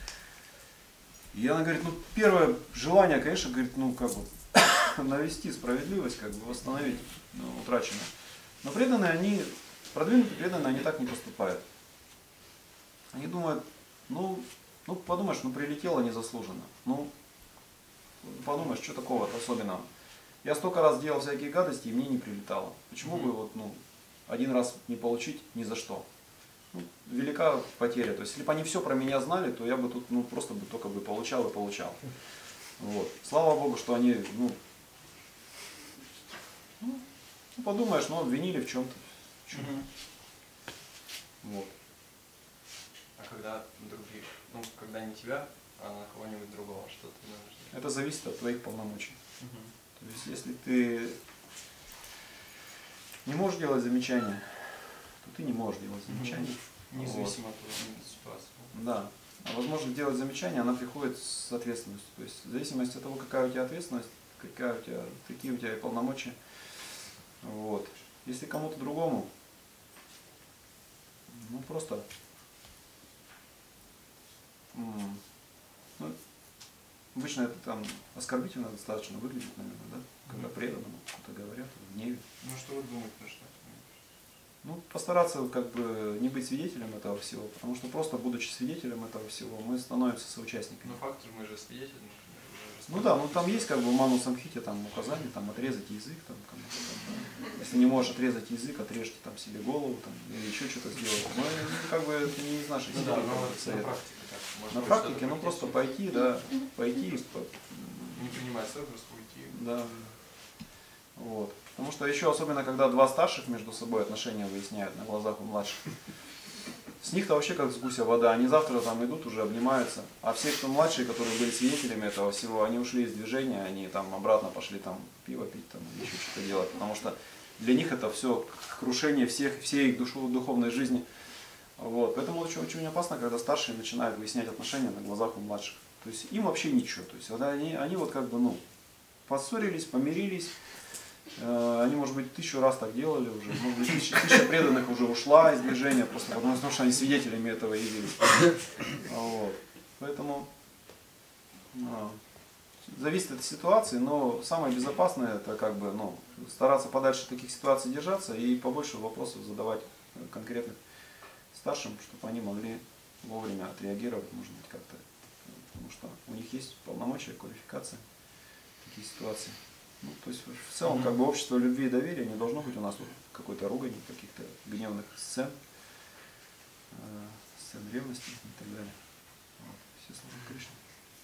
И она говорит, ну, первое желание, конечно, говорит, ну, как бы, навести справедливость, как бы восстановить ну, утраченное. Но преданные, они, продвинутые преданные, они так не поступают. Они думают, ну, ну подумаешь, ну прилетело незаслуженно. Ну, подумаешь, что такого особенного. Я столько раз делал всякие гадости, и мне не прилетало. Почему Мгм. бы вот, ну, один раз не получить ни за что? Ну, велика потеря. То есть, если бы они все про меня знали, то я бы тут, ну, просто бы только бы получал и получал. Вот. Слава Богу, что они, ну, ну, подумаешь, ну, обвинили в чем-то. Мгм. Вот. А когда других, ну, когда не тебя, а на кого-нибудь другого, что ты можешь делать? Это зависит от твоих полномочий. Мгм. То есть, если ты не можешь делать замечания, то ты не можешь делать замечания. Независимо от того, ситуации. Да. А возможность делать замечания, она приходит с ответственностью. То есть, в зависимости от того, какая у тебя ответственность, какая у тебя, какие у тебя полномочия. Вот. Если кому-то другому, ну просто, м, ну, обычно это там оскорбительно достаточно выглядит, наверное, да? Когда преданному что-то говорят, в гневе. Ну, что вы думаете, на что? Ну, постараться как бы не быть свидетелем этого всего, потому что просто будучи свидетелем этого всего, мы становимся соучастниками. Ну, факт же, мы же свидетели, например, уже Ну да, ну там есть как бы в Ману Самхите там указания, там отрезать язык, там, кому-то там, да. Если не можешь отрезать язык, отрежьте там себе голову, там, или еще что-то сделать. Ну, как бы это не из нашей Ну серии, да, как но бы, вот на совет. практике так. Может На быть, практике, что-то ну просто практически. пойти, да, пойти, по- Не принимать возраст, уйти. да. Вот. Потому что еще особенно, когда два старших между собой отношения выясняют на глазах у младших. С них-то вообще как с гуся вода. Они завтра там идут, уже обнимаются. А все, кто младшие, которые были свидетелями этого всего, они ушли из движения, они там обратно пошли там пиво пить, там еще что-то делать. Потому что для них это все крушение всех, всей их душу, духовной жизни. Вот. Поэтому очень, очень опасно, когда старшие начинают выяснять отношения на глазах у младших. То есть им вообще ничего. То есть вот они, они вот как бы, ну, поссорились, помирились. Они, может быть, тысячу раз так делали уже, может быть, тысяча, тысяча преданных уже ушла из движения, просто потому что они свидетелями этого явились. Вот. Поэтому а, зависит от ситуации, но самое безопасное это как бы, ну, стараться подальше таких ситуаций держаться и побольше вопросов задавать конкретных старшим, чтобы они могли вовремя отреагировать, может быть, как-то, потому что у них есть полномочия, квалификация в таких ситуациях. Ну, то есть в целом как бы общество любви и доверия не должно быть у нас вот какой-то ругани, каких-то гневных сцен, э, сцен ревности и так далее. Вот. Все слова Кришны.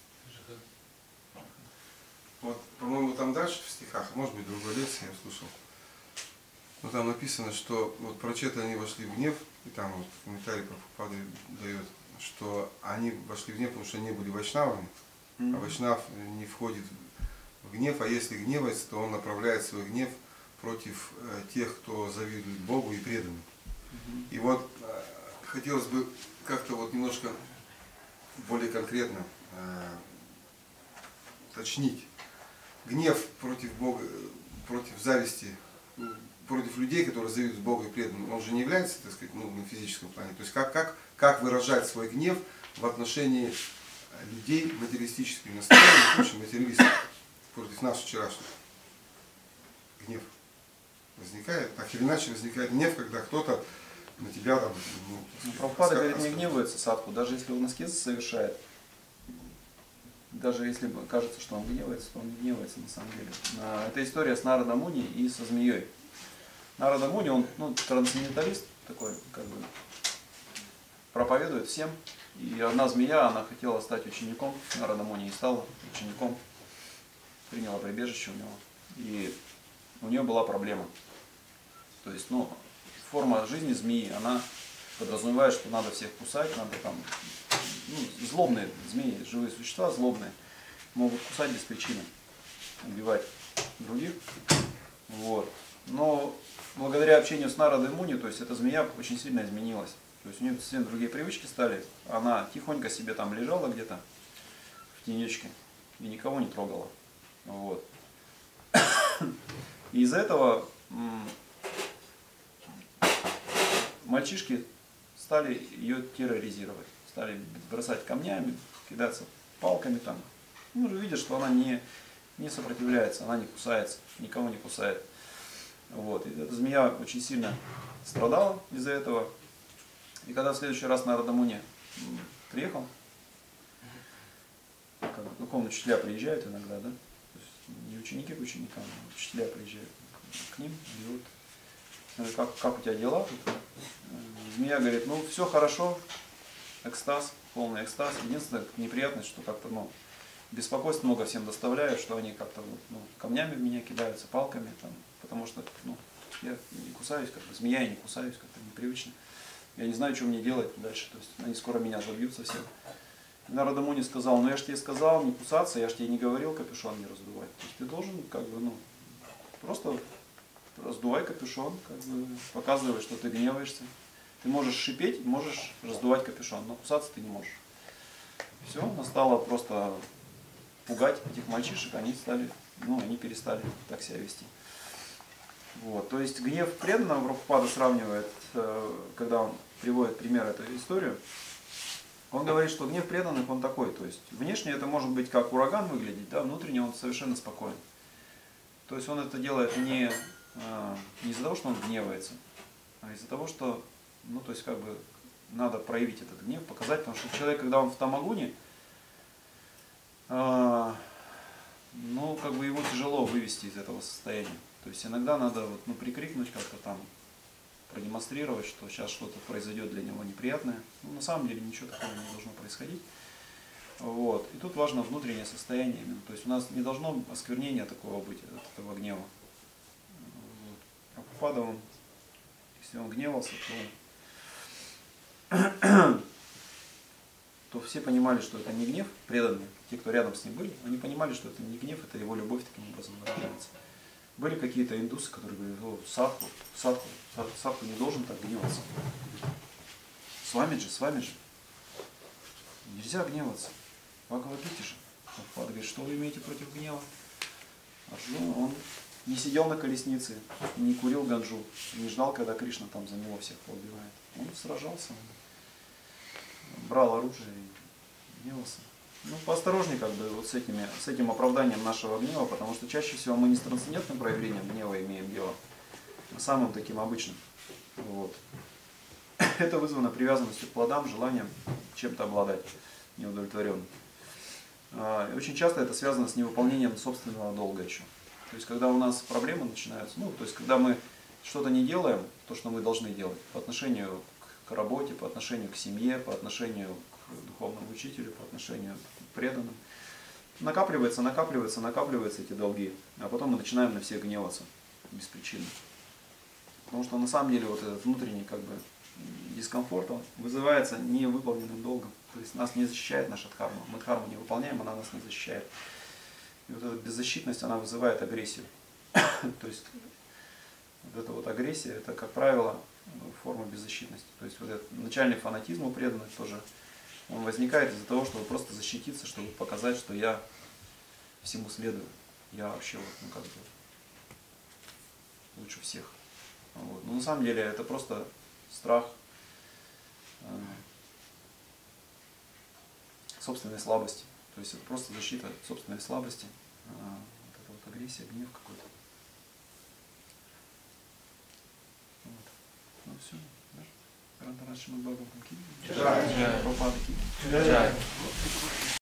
Вот, по-моему, там дальше в стихах, может быть, в другой лекции я слушал, но там написано, что вот прочеты они вошли в гнев, и там вот комментарий Прабхупада дает, что они вошли в гнев, потому что не были вайшнавами, Mm-hmm. а вайшнав не входит в гнев, а если гневается, то он направляет свой гнев против э, тех, кто завидует Богу и преданным. Mm-hmm. И вот э, хотелось бы как-то вот немножко более конкретно э, уточнить. Гнев против Бога, против зависти, против людей, которые завидуют Богу и преданным, он же не является, так сказать, ну, на физическом плане. То есть как, как, как выражать свой гнев в отношении людей материалистически настроенных, в общем, материалистов, против нас вчерашних. Гнев возникает, так или иначе возникает гнев, когда кто-то на тебя там... Ну, Ну, Прабхупада говорит, не гневается садху, даже если он аскезы совершает, даже если кажется, что он гневается, то он не гневается на самом деле. Это история с Нарада Муни и со змеей. Нарада Муни, он, ну, трансценденталист такой, как бы, проповедует всем. И одна змея, она хотела стать учеником Нарада Муни и стала учеником, приняла прибежище у него. И у нее была проблема. То есть, ну, форма жизни змеи, она подразумевает, что надо всех кусать, надо там, ну, злобные змеи, живые существа злобные, могут кусать без причины, убивать других. Вот. Но благодаря общению с Нарадой Муни, то есть эта змея очень сильно изменилась. То есть у нее совсем другие привычки стали. Она тихонько себе там лежала где-то в тенечке и никого не трогала. Вот. И из-за этого мальчишки стали ее терроризировать. Стали бросать камнями, кидаться палками там. Ну, уже видят, что она не, не сопротивляется, она не кусается, никого не кусает. Вот. И эта змея очень сильно страдала из-за этого. И когда в следующий раз Нарада Муни приехал, как бы, духовные учителя приезжают иногда, да? То есть не ученики к ученикам, а учителя приезжают к ним, и вот, говорят, как, как у тебя дела тут? Змея говорит, ну все хорошо, экстаз, полный экстаз. Единственное, неприятность, что как-то, ну, беспокойств много всем доставляют, что они как-то, ну, камнями в меня кидаются, палками, там, потому что, ну, я не кусаюсь, как бы, змея, я не кусаюсь, как-то непривычно. Я не знаю, что мне делать дальше, то есть они скоро меня забьют совсем. И Нарада Муни сказал, ну я же тебе сказал не кусаться, я же тебе не говорил капюшон не раздувать. То есть ты должен, как бы, ну, просто раздувай капюшон, как бы, показывай, что ты гневаешься. Ты можешь шипеть, можешь раздувать капюшон, но кусаться ты не можешь. Все, настало просто пугать этих мальчишек, они стали, ну, они перестали так себя вести. Вот. То есть гнев преданного Прабхупада сравнивает, когда он приводит пример эту историю, он говорит, что гнев преданных он такой, то есть внешне это может быть как ураган выглядеть, да, внутренне он совершенно спокоен. То есть он это делает не, не из-за того, что он гневается, а из-за того, что, ну, то есть как бы надо проявить этот гнев, показать, потому что человек, когда он в тамагуне, э, ну, как бы его тяжело вывести из этого состояния. То есть иногда надо вот, ну, прикрикнуть как-то там, продемонстрировать, что сейчас что-то произойдет для него неприятное. Ну, на самом деле ничего такого не должно происходить. Вот. И тут важно внутреннее состояние именно. То есть у нас не должно осквернения такого быть от этого гнева. Вот. Прабхупада, он, если он гневался, то, то все понимали, что это не гнев, преданные, те, кто рядом с ним были, они понимали, что это не гнев, это его любовь таким образом выражается. Были какие-то индусы, которые говорили, о, садху, садху, садху не должен так гневаться. С вами же, с вами же. Нельзя гневаться. Бхагавад-гите же. Прабхупада говорит, что вы имеете против гнева? Арджуна, он не сидел на колеснице, не курил ганджу, не ждал, когда Кришна там за него всех поубивает. Он сражался, он брал оружие и гневался. Ну, поосторожнее как бы вот с, этими, с этим оправданием нашего гнева, потому что чаще всего мы не с трансцендентным проявлением гнева имеем дело, а самым таким обычным. Вот. Это вызвано привязанностью к плодам, желанием чем-то обладать неудовлетворенным. И очень часто это связано с невыполнением собственного долга еще. То есть, когда у нас проблемы начинаются, ну, то есть, когда мы что-то не делаем, то, что мы должны делать, по отношению к работе, по отношению к семье, по отношению к духовному учителю, по отношению к преданным, накапливается, накапливается, накапливаются эти долги, а потом мы начинаем на всех гневаться без причины. Потому что на самом деле вот этот внутренний как бы дискомфорт, он вызывается невыполненным долгом. То есть нас не защищает наша дхарма. Мы дхарму не выполняем, она нас не защищает. И вот эта беззащитность, она вызывает агрессию. То есть вот эта вот агрессия, это, как правило, форма беззащитности. То есть вот этот начальный фанатизм у преданных тоже, он возникает из-за того, чтобы просто защититься, чтобы показать, что я всему следую. Я вообще вот, ну, как бы лучше всех. Вот. Но на самом деле это просто страх э, собственной слабости. То есть это просто защита собственной слабости. Э, вот это вот агрессия, гнев какой-то. Вот. Ну все. Да? Рантараши Мадбхагаватам Ки. Джай. Прабхупада Ки. Джай.